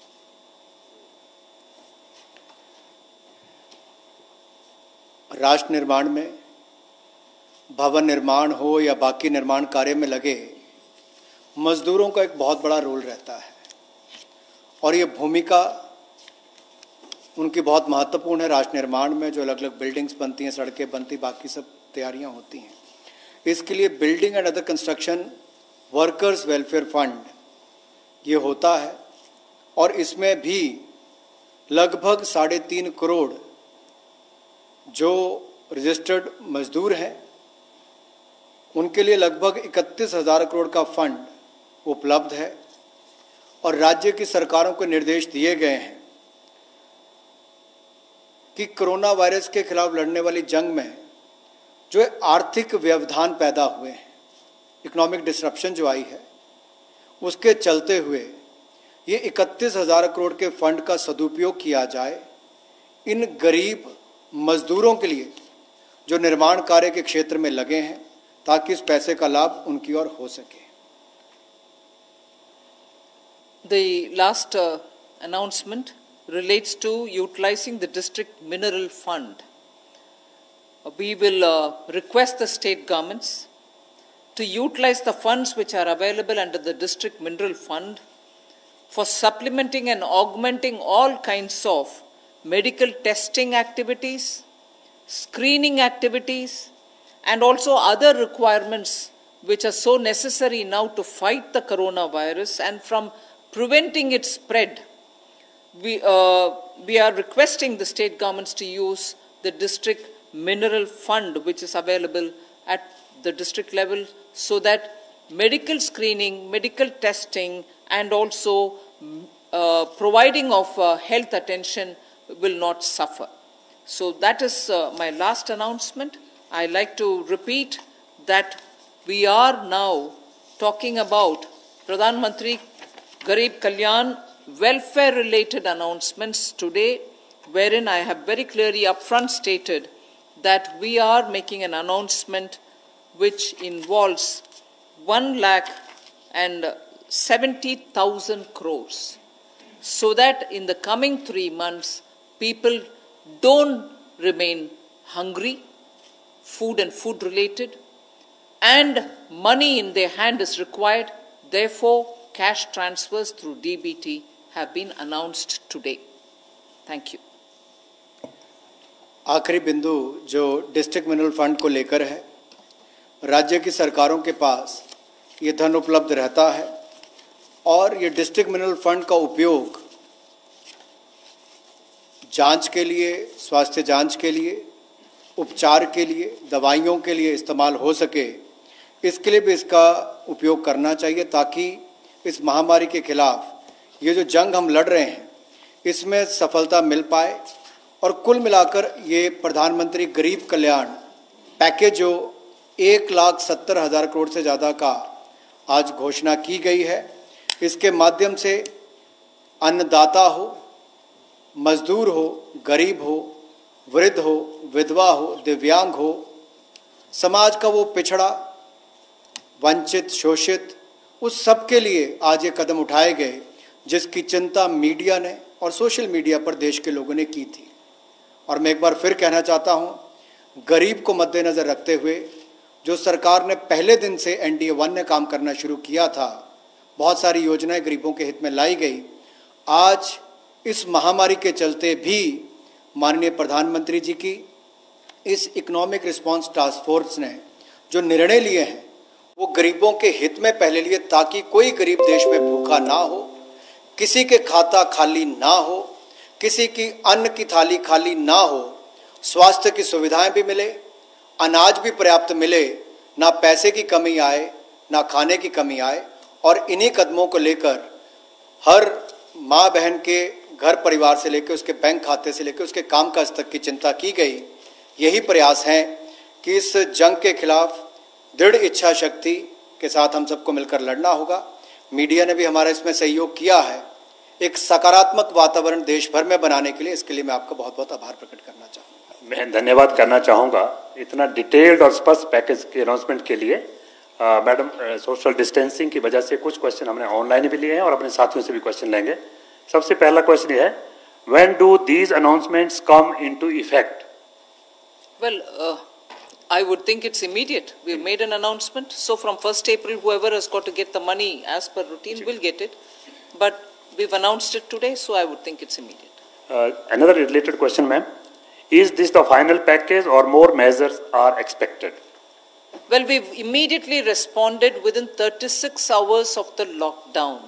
राष्ट्र निर्माण में भवन निर्माण हो या बाकी निर्माण कार्य में लगे मजदूरों का एक बहुत बड़ा रोल रहता है और ये भूमिका उनकी बहुत महत्वपूर्ण है राष्ट्र निर्माण में। जो अलग अलग बिल्डिंग्स बनती हैं, सड़कें बनती, बाकी सब तैयारियां होती हैं, इसके लिए building and other construction workers welfare fund ये होता है और इसमें भी लगभग साढ़े तीन करोड़ जो रजिस्टर्ड मजदूर हैं उनके लिए लगभग इकतीस हजार करोड़ का फंड उपलब्ध है और राज्य की सरकारों को निर्देश दिए गए हैं कि कोरोना वायरस के खिलाफ लड़ने वाली जंग में जो आर्थिक व्यवधान पैदा हुए हैं, इकोनॉमिक डिसरप्शन जो आई है, उसके चलते हुए ये इकतीस हजार करोड़ के फंड का सदुपयोग किया जाए इन गरीब मजदूरों के लिए जो निर्माण कार्य के क्षेत्र में लगे हैं, ताकि इस पैसे का लाभ उनकी ओर हो सके। The last uh, announcement relates to utilizing the district mineral fund. We will uh, request the state governments to utilize the funds which are available under the district mineral fund for supplementing and augmenting all kinds of medical testing activities, screening activities, and also other requirements which are so necessary now to fight the coronavirus and from preventing its spread. We, uh, we are requesting the state governments to use the district mineral fund which is available at the district level so that medical screening, medical testing, and also uh, providing of uh, health attention will not suffer. So that is uh, my last announcement. I like to repeat that we are now talking about Pradhan Mantri Garib Kalyan welfare related announcements today, wherein I have very clearly upfront stated that we are making an announcement which involves one lakh and seventy thousand crores, so that in the coming three months people don't remain hungry, food and food related, and money in their hand is required. Therefore, cash transfers through D B T have been announced today. Thank you. आखिरी बिंदु जो district mineral fund को लेकर है, राज्य की सरकारों के पास ये धन उपलब्ध रहता है और ये डिस्ट्रिक्ट मिनरल फंड का उपयोग जांच के लिए, स्वास्थ्य जांच के लिए, उपचार के लिए, दवाइयों के लिए इस्तेमाल हो सके, इसके लिए भी इसका उपयोग करना चाहिए, ताकि इस महामारी के खिलाफ ये जो जंग हम लड़ रहे हैं इसमें सफलता मिल पाए। और कुल मिलाकर ये प्रधानमंत्री गरीब कल्याण पैकेज जो एक लाख सत्तर हज़ार करोड़ से ज़्यादा का आज घोषणा की गई है, इसके माध्यम से अन्नदाता हो, मजदूर हो, गरीब हो, वृद्ध हो, विधवा हो, दिव्यांग हो, समाज का वो पिछड़ा, वंचित, शोषित, उस सब के लिए आज ये कदम उठाए गए जिसकी चिंता मीडिया ने और सोशल मीडिया पर देश के लोगों ने की थी। और मैं एक बार फिर कहना चाहता हूँ, गरीब को मद्देनज़र रखते हुए जो सरकार ने पहले दिन से एन डी ए वन ने काम करना शुरू किया था, बहुत सारी योजनाएं गरीबों के हित में लाई गई। आज इस महामारी के चलते भी माननीय प्रधानमंत्री जी की इस इकोनॉमिक रिस्पांस टास्क फोर्स ने जो निर्णय लिए हैं वो गरीबों के हित में पहले लिए, ताकि कोई गरीब देश में भूखा ना हो, किसी के खाता खाली ना हो, किसी की अन्न की थाली खाली ना हो, स्वास्थ्य की सुविधाएं भी मिले, अनाज भी पर्याप्त मिले, ना पैसे की कमी आए, ना खाने की कमी आए। और इन्हीं कदमों को लेकर हर माँ बहन के घर परिवार से लेकर उसके बैंक खाते से लेकर उसके कामकाज तक की चिंता की गई। यही प्रयास हैं कि इस जंग के खिलाफ दृढ़ इच्छा शक्ति के साथ हम सबको मिलकर लड़ना होगा। मीडिया ने भी हमारा इसमें सहयोग किया है, एक सकारात्मक वातावरण देश भर में बनाने के लिए। इसके लिए मैं आपका बहुत बहुत आभार प्रकट करना चाहूँगा। मैं धन्यवाद करना चाहूँगा इतना डिटेल्ड और स्पष्ट पैकेज के अनाउंसमेंट के लिए। मैडम, सोशल डिस्टेंसिंग की वजह से कुछ क्वेश्चन हमने ऑनलाइन भी लिए हैं और अपने साथियों से भी क्वेश्चन लेंगे। सबसे पहला क्वेश्चन ये है, when do these announcements come into effect? Well, uh, I would think it's immediate. We've made an announcement. So from first April, whoever has got to get the money as per routine will get it. But we've announced it today, so I would think it's immediate. Uh, another related question, ma'am. Is this the final package or more measures are expected? Well, we've immediately responded within thirty-six hours of the lockdown.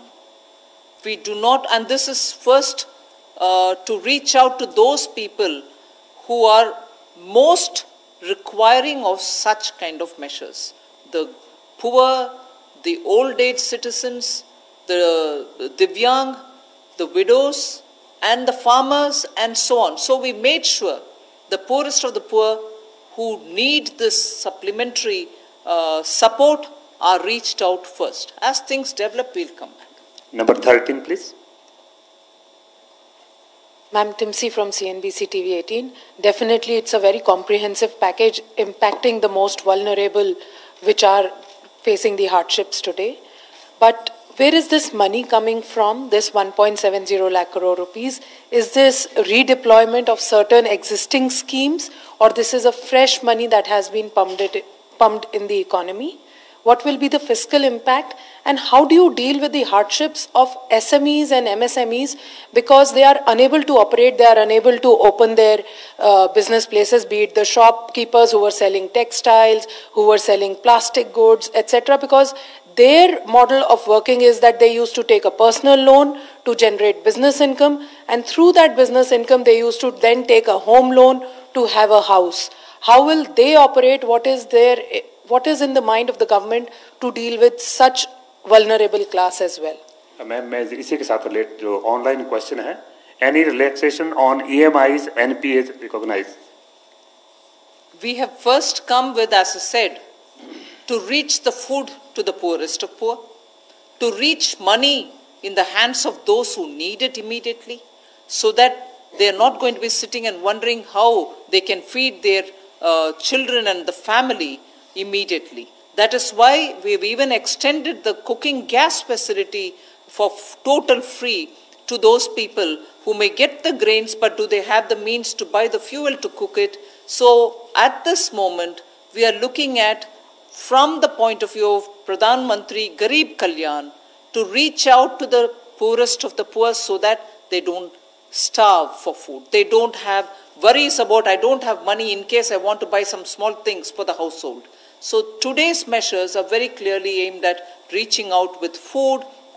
We do not, and this is first uh, to reach out to those people who are most requiring of such kind of measures. The poor, the old age citizens, the divyang, the widows, and the farmers, and so on. So we made sure the poorest of the poor who need this supplementary uh, support are reached out first. As things develop, we'll come back. Number thirteen, please. Ma'am, Timsi from C N B C T V eighteen. Definitely, it's a very comprehensive package impacting the most vulnerable, which are facing the hardships today. But where is this money coming from, this one point seven zero lakh crore rupees? Is this redeployment of certain existing schemes, or this is a fresh money that has been pumped, it, pumped in the economy? What will be the fiscal impact, and how do you deal with the hardships of S M Es and M S M Es, because they are unable to operate, they are unable to open their uh, business places, be it the shopkeepers who were selling textiles, who were selling plastic goods, et cetera, because their model of working is that they used to take a personal loan to generate business income, and through that business income they used to then take a home loan to have a house. How will they operate? What is their What is in the mind of the government to deal with such vulnerable class as well? Ma'am, मैं इसी के साथ relate जो online question है, any relaxation on E M Is, N P As recognized? We have first come with, as I said, to reach the food to the poorest of poor, to reach money in the hands of those who need it immediately, so that they are not going to be sitting and wondering how they can feed their uh, children and the family immediately. That is why we've even extended the cooking gas facility for total free to those people who may get the grains, but do they have the means to buy the fuel to cook it? So at this moment, we are looking at, from the point of view of Pradhan Mantri Garib Kalyan, to reach out to the poorest of the poor so that they don't starve for food. They don't have worries about, I don't have money in case I want to buy some small things for the household. So today's measures are very clearly aimed at reaching out with food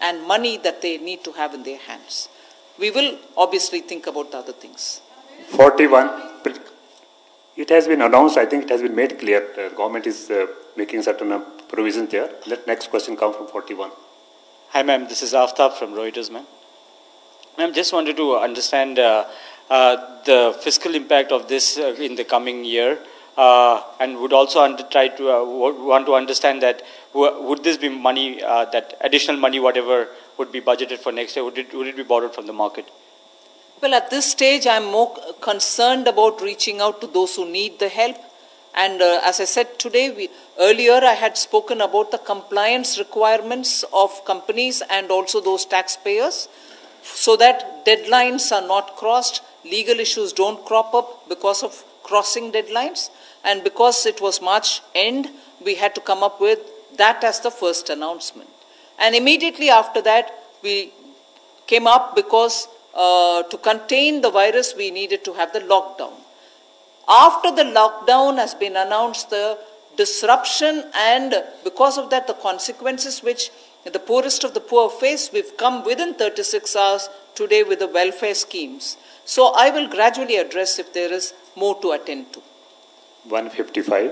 and money that they need to have in their hands. We will obviously think about the other things. forty-one. It has been announced, I think it has been made clear, the government is uh, making certain uh, provisions there. Let next question come from forty-one. Hi ma'am, this is Aftab from Reuters ma'am. Ma'am, just wanted to understand uh, uh, the fiscal impact of this uh, in the coming year uh, and would also under, try to uh, want to understand that would this be money, uh, that additional money, whatever would be budgeted for next year, would it, would it be borrowed from the market? Well, at this stage, I'm more concerned about reaching out to those who need the help. And uh, as I said today, we, earlier I had spoken about the compliance requirements of companies and also those taxpayers, so that deadlines are not crossed, legal issues don't crop up because of crossing deadlines. And because it was March end, we had to come up with that as the first announcement. And immediately after that, we came up because Uh, to contain the virus, we needed to have the lockdown. After the lockdown has been announced, the disruption and because of that, the consequences which the poorest of the poor face, we've come within thirty-six hours today with the welfare schemes. So I will gradually address if there is more to attend to. one fifty-five.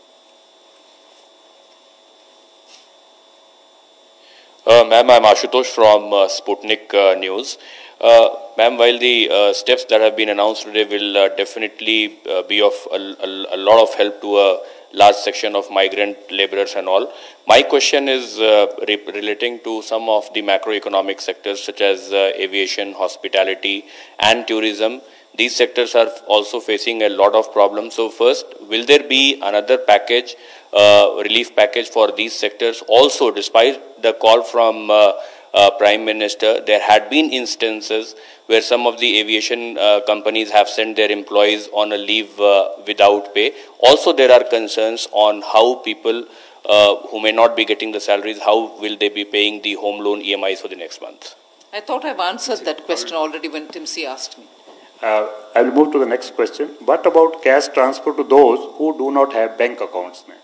Uh, Ma'am, I'm Ashutosh from uh, Sputnik uh, News. Uh, Ma'am, while the uh, steps that have been announced today will uh, definitely uh, be of a, a, a lot of help to a large section of migrant laborers and all, my question is uh, re relating to some of the macroeconomic sectors such as uh, aviation, hospitality and tourism. These sectors are also facing a lot of problems. So first, will there be another package, uh, relief package for these sectors? Also, despite the call from uh, Uh, Prime Minister, there had been instances where some of the aviation uh, companies have sent their employees on a leave uh, without pay. Also, there are concerns on how people uh, who may not be getting the salaries, how will they be paying the home loan E M Is for the next month? I thought I've answered that question already when Tim C asked me. Uh, I will move to the next question. What about cash transfer to those who do not have bank accounts, ma'am?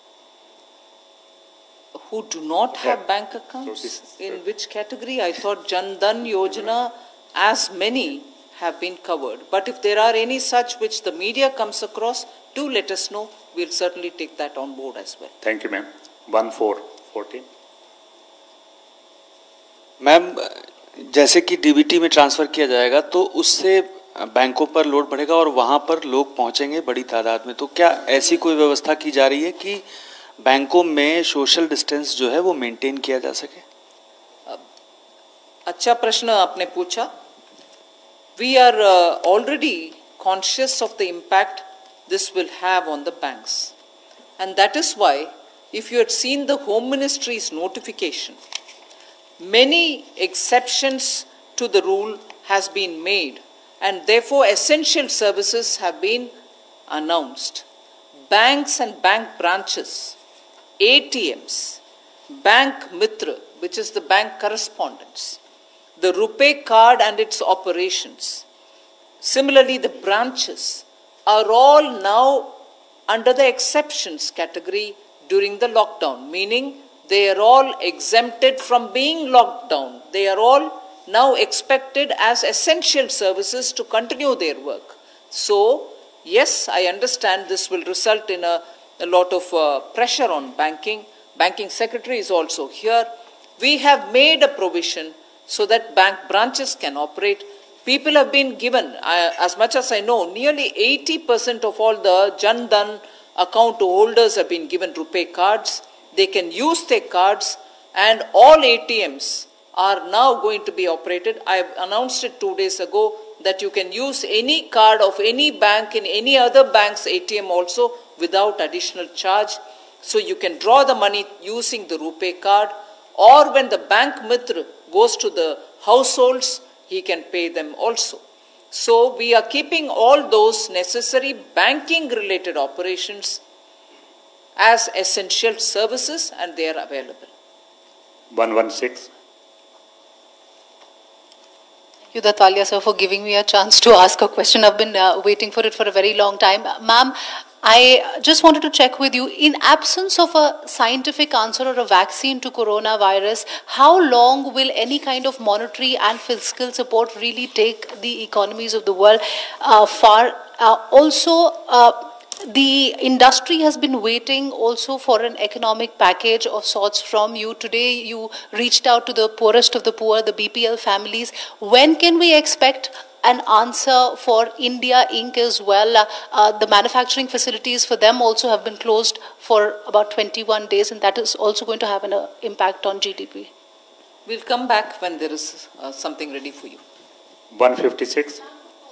Who do not have Yeah. bank accounts? So this, uh, In which category? I thought Jan Dhan Yojana, as many have been covered. But if there are any such which the media comes across, do let us know. We'll certainly take that on board as well. Thank you, ma'am. one four fourteen. Ma'am, जैसे कि DBT में transfer किया जाएगा तो उससे बैंकों पर load बढ़ेगा और वहाँ पर लोग पहुँचेंगे बड़ी तादाद में, तो क्या ऐसी कोई व्यवस्था की जा रही है कि बैंकों में सोशल डिस्टेंस जो है वो मेंटेन किया जा सके? अच्छा प्रश्न आपने पूछा. We are uh, already conscious of the impact this will have on the banks. And that is why, if you had seen the Home Ministry's notification, many exceptions to the rule has been made, and therefore essential services have been announced. Banks and bank branches, A T Ms, Bank Mitra, which is the bank correspondence, the RuPay card and its operations, similarly the branches, are all now under the exceptions category during the lockdown, meaning they are all exempted from being locked down. They are all now expected as essential services to continue their work. So, yes, I understand this will result in a, a lot of uh, pressure on banking. Banking secretary is also here. We have made a provision so that bank branches can operate. People have been given, uh, as much as I know, nearly eighty percent of all the Jan Dhan account holders have been given RuPay cards. They can use their cards, and all A T Ms are now going to be operated. I have announced it two days ago that you can use any card of any bank in any other bank's A T M also without additional charge. So you can draw the money using the RuPay card, or when the Bank Mitra goes to the households, he can pay them also. So we are keeping all those necessary banking related operations as essential services, and they are available. one one six. Thank you, Dattalia sir, for giving me a chance to ask a question. I've been uh, waiting for it for a very long time. Ma'am, I just wanted to check with you, in absence of a scientific answer or a vaccine to coronavirus, how long will any kind of monetary and fiscal support really take the economies of the world uh, far? Uh, also, uh, the industry has been waiting also for an economic package of sorts from you. Today, you reached out to the poorest of the poor, the B P L families. When can we expect an answer for India Incorporated as well? Uh, uh, the manufacturing facilities for them also have been closed for about twenty-one days, and that is also going to have an uh, impact on G D P. We'll come back when there is uh, something ready for you. one fifty-six.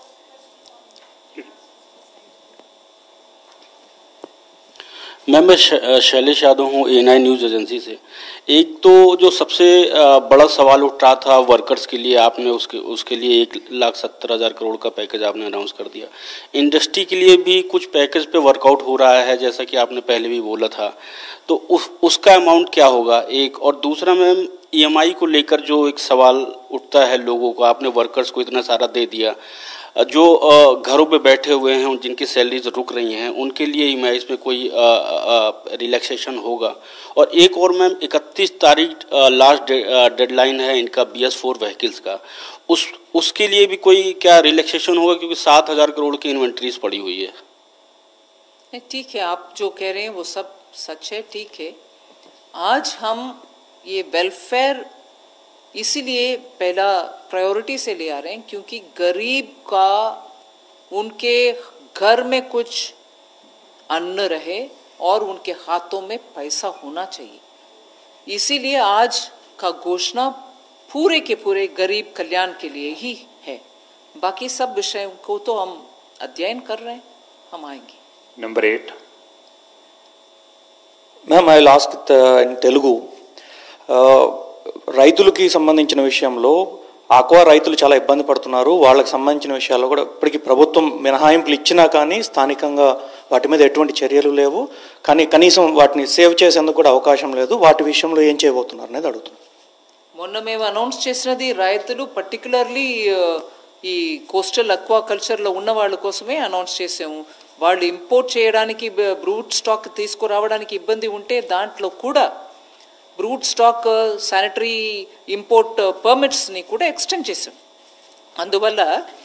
Ma'am मैं शैलेश यादव हूँ ए nine news agency से। एक तो जो सबसे बड़ा सवाल उठ रहा था वर्कर्स के लिए, आपने उसके उसके लिए एक लाख सत्तर हज़ार करोड़ का पैकेज आपने अनाउंस कर दिया। इंडस्ट्री के लिए भी कुछ पैकेज पे वर्कआउट हो रहा है, जैसा कि आपने पहले भी बोला था, तो उस उसका अमाउंट क्या होगा? एक और दूसरा मैम, ई एम आई को लेकर जो एक सवाल उठता है लोगों को, आपने वर्कर्स को इतना सारा दे दिया, जो घरों पे बैठे हुए हैं जिनकी सैलरीज रुक रही हैं उनके लिए ई एम आई में कोई रिलैक्सेशन होगा? और एक और मैम, इकतीस तारीख लास्ट डेडलाइन है इनका बी एस फोर व्हीकल्स का, उस उसके लिए भी कोई क्या रिलैक्सेशन होगा? क्योंकि सात हज़ार करोड़ की इन्वेंट्रीज पड़ी हुई है। ठीक है, आप जो कह रहे हैं वो सब सच है, ठीक है। आज हम ये वेलफेयर इसीलिए पहला प्रायोरिटी से ले आ रहे हैं क्योंकि गरीब का उनके घर में कुछ अन्न रहे और उनके हाथों में पैसा होना चाहिए। इसीलिए आज का घोषणा पूरे के पूरे गरीब कल्याण के लिए ही है। बाकी सब विषयों को तो हम अध्ययन कर रहे हैं, हम आएंगे। नंबर एट मैम, आई लास्ट इन तेलुगु। రైతులకి సంబంధించిన విషయంలో ఆక్వా రైతులు చాలా ఇబ్బంది పడుతున్నారు. వాళ్ళకి సంబంధించిన విషయాల్లో కూడా ఇప్పటికీ ప్రభుత్వం మినహాయింపులు ఇచ్చినా కానీ స్థానికంగా వాటి మీద ఎటువంటి చర్యలు లేవు, కానీ కనీసం వాటిని సేవ్ చేసేందుకు కూడా అవకాశం లేదు. వాటి విషయంలో ఏం చేయబోతున్నారు అనేది అడుగుతున్నాను. మొన్న మేము అనౌన్స్ చేసినది రైతులు పర్టికులర్లీ ఈ కోస్టల్ అక్వా కల్చర్లో ఉన్న వాళ్ళ కోసమే అనౌన్స్ చేసాము. వాళ్ళు ఇంపోర్ట్ చేయడానికి బ్రూట్ స్టాక్ తీసుకురావడానికి ఇబ్బంది ఉంటే దాంట్లో కూడా బ్రూట్ స్టాక్ శానిటరీ ఇంపోర్ట్ పర్మిట్స్ని కూడా ఎక్స్టెండ్ చేసాం. అందువల్ల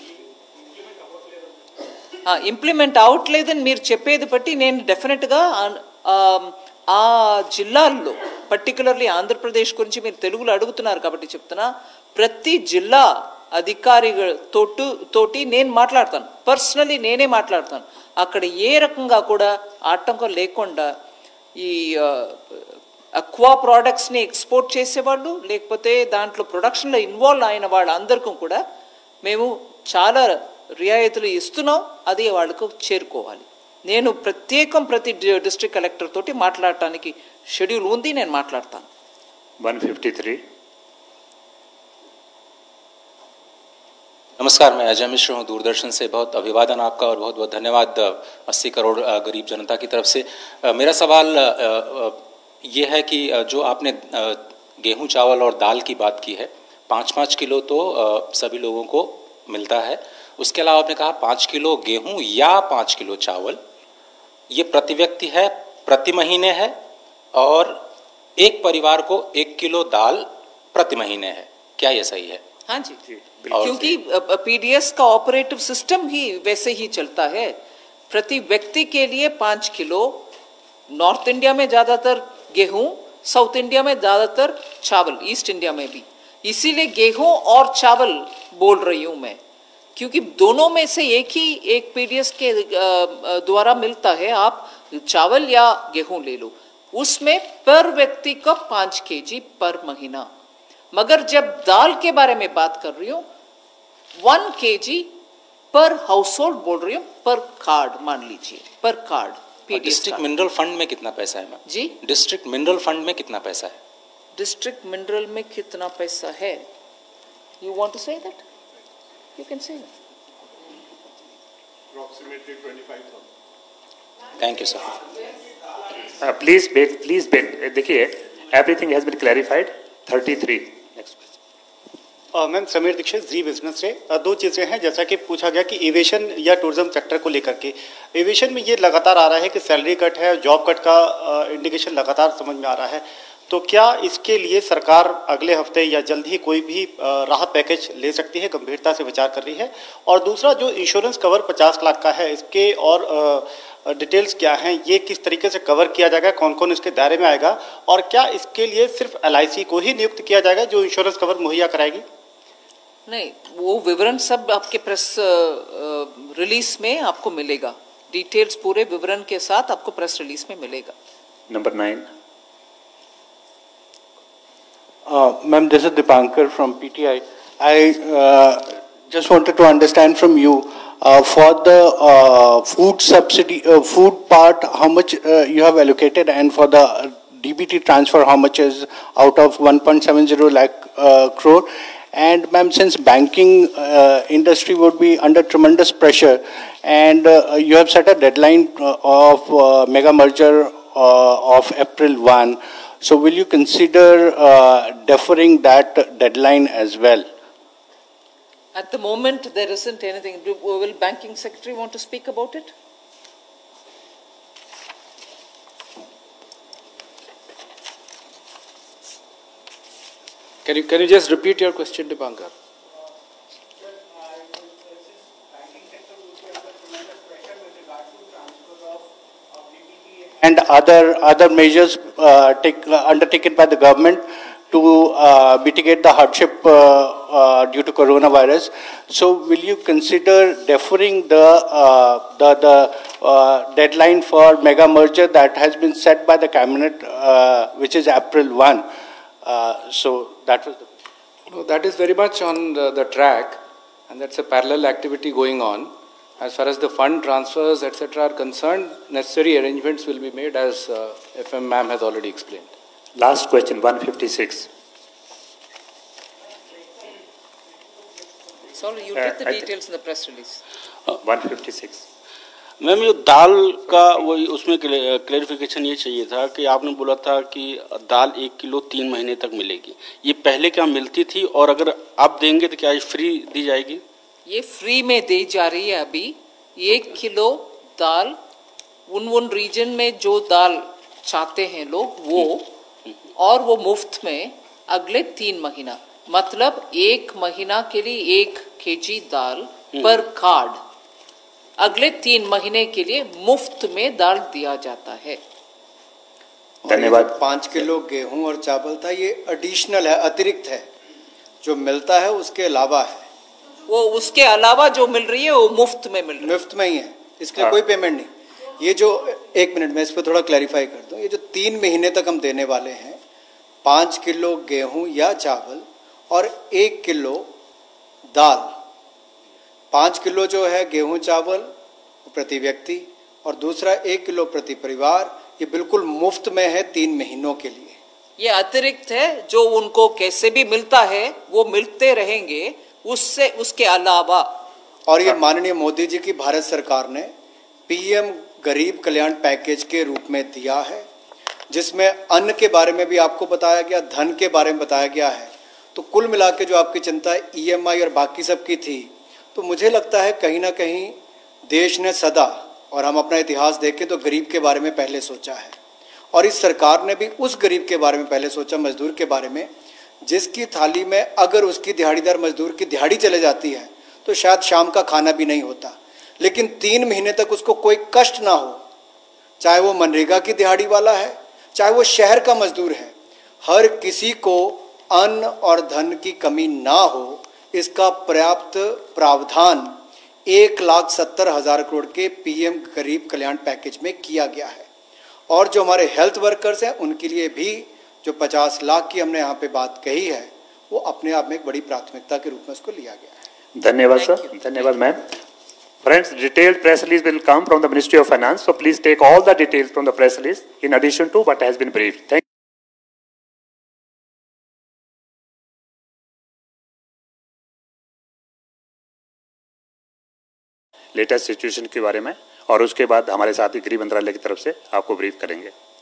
ఇంప్లిమెంట్ అవ్వట్లేదని మీరు చెప్పేది బట్టి నేను డెఫినెట్గా ఆ జిల్లాల్లో పర్టికులర్లీ ఆంధ్రప్రదేశ్ గురించి మీరు తెలుగులో అడుగుతున్నారు కాబట్టి చెప్తున్నా, ప్రతి జిల్లా అధికారితో తోటి నేను మాట్లాడతాను, పర్సనలీ నేనే మాట్లాడతాను. అక్కడ ఏ రకంగా కూడా ఆటంకం లేకుండా ఈ అక్వా ప్రోడక్ట్స్ని ఎక్స్పోర్ట్ చేసేవాళ్ళు లేకపోతే దాంట్లో ప్రొడక్షన్లో ఇన్వాల్వ్ అయిన వాళ్ళందరికీ కూడా మేము చాలా రియాయితీలు ఇస్తున్నాం. అది వాళ్ళకు చేరుకోవాలి. నేను ప్రత్యేకం ప్రతి డిస్ట్రిక్ట్ కలెక్టర్ తోటి మాట్లాడటానికి షెడ్యూల్ ఉంది, నేను మాట్లాడతాను. One fifty three. नमस्कार, मैं अजय मिश्र हूँ दूरदर्शन से। बहुत अभिवादन आपका और बहुत बहुत धन्यवाद अस्सी करोड़ गरीब जनता की तरफ से। मेरा सवाल ये है कि जो आपने गेहूं, चावल और दाल की बात की है, पाँच पाँच किलो तो सभी लोगों को मिलता है। उसके अलावा आपने कहा पाँच किलो गेहूं या पाँच किलो चावल, ये प्रति व्यक्ति है, प्रति महीने है, और एक परिवार को एक किलो दाल प्रति महीने है। क्या ये सही है? हाँ जी, क्योंकि पीडीएस का ऑपरेटिव सिस्टम ही वैसे ही चलता है। प्रति व्यक्ति के लिए पाँच किलो, नॉर्थ इंडिया में ज़्यादातर गेहूं, साउथ इंडिया में ज़्यादातर चावल, ईस्ट इंडिया में भी। इसीलिए गेहूं और चावल बोल रही हूँ मैं, क्योंकि दोनों में से एक ही एक पीडीएस के द्वारा मिलता है। आप चावल या गेहूं ले लो, उसमें पर व्यक्ति का पाँच केजी पर महीना। मगर जब दाल के बारे में बात कर रही हूँ, one KG per household बोल रही हूँ, पर कार्ड मान लीजिए, पर कार्ड। डिस्ट्रिक्ट मिनरल फंड में कितना पैसा है मैम? जी, डिस्ट्रिक्ट मिनरल फंड में कितना पैसा है? डिस्ट्रिक्ट मिनरल में कितना पैसा है? You want to say that? You can say that. Approximately twenty-five thousand. Thank you sir. Please wait please wait देखिए, everything has been clarified. Thirty three. Next question. Ma'am Sameer Dixit ji business से uh, दो चीज़ें हैं, जैसा कि पूछा गया कि एविएशन या टूरिज्म सेक्टर को लेकर के एविएशन में ये लगातार आ रहा है कि सैलरी कट है, जॉब कट का इंडिकेशन uh, लगातार समझ में आ रहा है, तो क्या इसके लिए सरकार अगले हफ्ते या जल्द ही कोई भी uh, राहत पैकेज ले सकती है, गंभीरता से विचार कर रही है? और दूसरा जो इंश्योरेंस कवर पचास लाख का है, इसके और uh, डिटेल्स क्या हैं, ये किस तरीके से कवर किया जाएगा, कौन कौन इसके दायरे में आएगा, और क्या इसके लिए सिर्फ एल आई सी को ही नियुक्त किया जाएगा जो इंश्योरेंस कवर मुहैया कराएगी? नहीं, वो विवरण सब आपके प्रेस रिलीज में आपको मिलेगा, डिटेल्स पूरे विवरण के साथ आपको प्रेस रिलीज में मिलेगा। Number nine. Ma'am, this is Dipankar from P T I. I uh, just wanted to understand from you uh, for the uh, food subsidy, uh, food part, how much uh, you have allocated, and for the D B T transfer, how much is out of one point seven zero lakh uh, crore. And ma'am, since banking uh, industry would be under tremendous pressure, and uh, you have set a deadline of uh, mega merger uh, of April first, so will you consider uh, deferring that deadline as well? At the moment, there isn't anything. Will Banking Secretary want to speak about it? Can you, can you just repeat your question, Dipankar? And other other measures uh, take, uh, undertaken by the government to uh, mitigate the hardship uh, uh, due to coronavirus. So, will you consider deferring the uh, the, the uh, deadline for mega merger that has been set by the cabinet, uh, which is April first? Uh, so that was the. No, that is very much on the, the track, and that's a parallel activity going on. As far as the fund transfers, et cetera, are concerned, necessary arrangements will be made, as uh, F M ma'am has already explained. Last question, one fifty-six. Sorry, you did the details in the press release. Uh, one fifty-six. Ma'am, ये दाल का वही उसमें clarification ये चाहिए था कि आपने बोला था कि दाल एक किलो तीन महीने तक मिलेगी, ये पहले क्या मिलती थी, और अगर आप देंगे तो क्या ये फ्री दी जाएगी? ये फ्री में दी जा रही है अभी। एक किलो दाल उन उन रीजन में जो दाल चाहते हैं लोग वो, और वो मुफ्त में अगले तीन महीना, मतलब एक महीना के लिए एक केजी दाल पर कार्ड अगले तीन महीने के लिए मुफ्त में दाल दिया जाता है। धन्यवाद। पाँच किलो गेहूं और चावल था, ये एडिशनल है, अतिरिक्त है, जो मिलता है उसके अलावा है। वो उसके अलावा जो मिल रही है वो मुफ्त में मिल रही है, मुफ्त में ही है, इसके लिए कोई पेमेंट नहीं। ये जो एक मिनट में इस पर थोड़ा क्लैरिफाई कर दूं, ये जो तीन महीने तक हम देने वाले हैं, पाँच किलो गेहूं या चावल और एक किलो दाल, पाँच किलो जो है गेहूं चावल प्रति व्यक्ति और दूसरा एक किलो प्रति परिवार, ये बिल्कुल मुफ्त में है तीन महीनों के लिए। ये अतिरिक्त है, जो उनको कैसे भी मिलता है वो मिलते रहेंगे, उससे उसके अलावा। और ये माननीय मोदी जी की भारत सरकार ने पीएम गरीब कल्याण पैकेज के रूप में दिया है, जिसमें अन्न के बारे में भी आपको बताया गया, धन के बारे में बताया गया है। तो कुल मिला के जो आपकी चिंता ईएमआई और बाकी सब की थी, तो मुझे लगता है कहीं ना कहीं देश ने सदा, और हम अपना इतिहास देखें तो गरीब के बारे में पहले सोचा है, और इस सरकार ने भी उस गरीब के बारे में पहले सोचा, मजदूर के बारे में, जिसकी थाली में अगर उसकी दिहाड़ीदार मजदूर की दिहाड़ी चले जाती है तो शायद शाम का खाना भी नहीं होता, लेकिन तीन महीने तक उसको कोई कष्ट ना हो, चाहे वो मनरेगा की दिहाड़ी वाला है, चाहे वो शहर का मजदूर है, हर किसी को अन्न और धन की कमी ना हो, इसका पर्याप्त प्रावधान एक लाख सत्तर हजार करोड़ के पीएम गरीब कल्याण पैकेज में किया गया है। और जो हमारे हेल्थ वर्कर्स हैं उनके लिए भी जो पचास लाख की हमने यहाँ पे बात कही है, वो अपने आप में एक बड़ी प्राथमिकता के रूप में उसको लिया गया है। धन्यवाद सर, धन्यवाद ma'am. Friends, detailed press release will come from the Ministry of Finance, so please take all the details from the press release in addition to what has been briefed. Thank you. Latest situation के बारे में, और उसके बाद हमारे साथी गृह मंत्रालय की तरफ से आपको ब्रीफ करेंगे।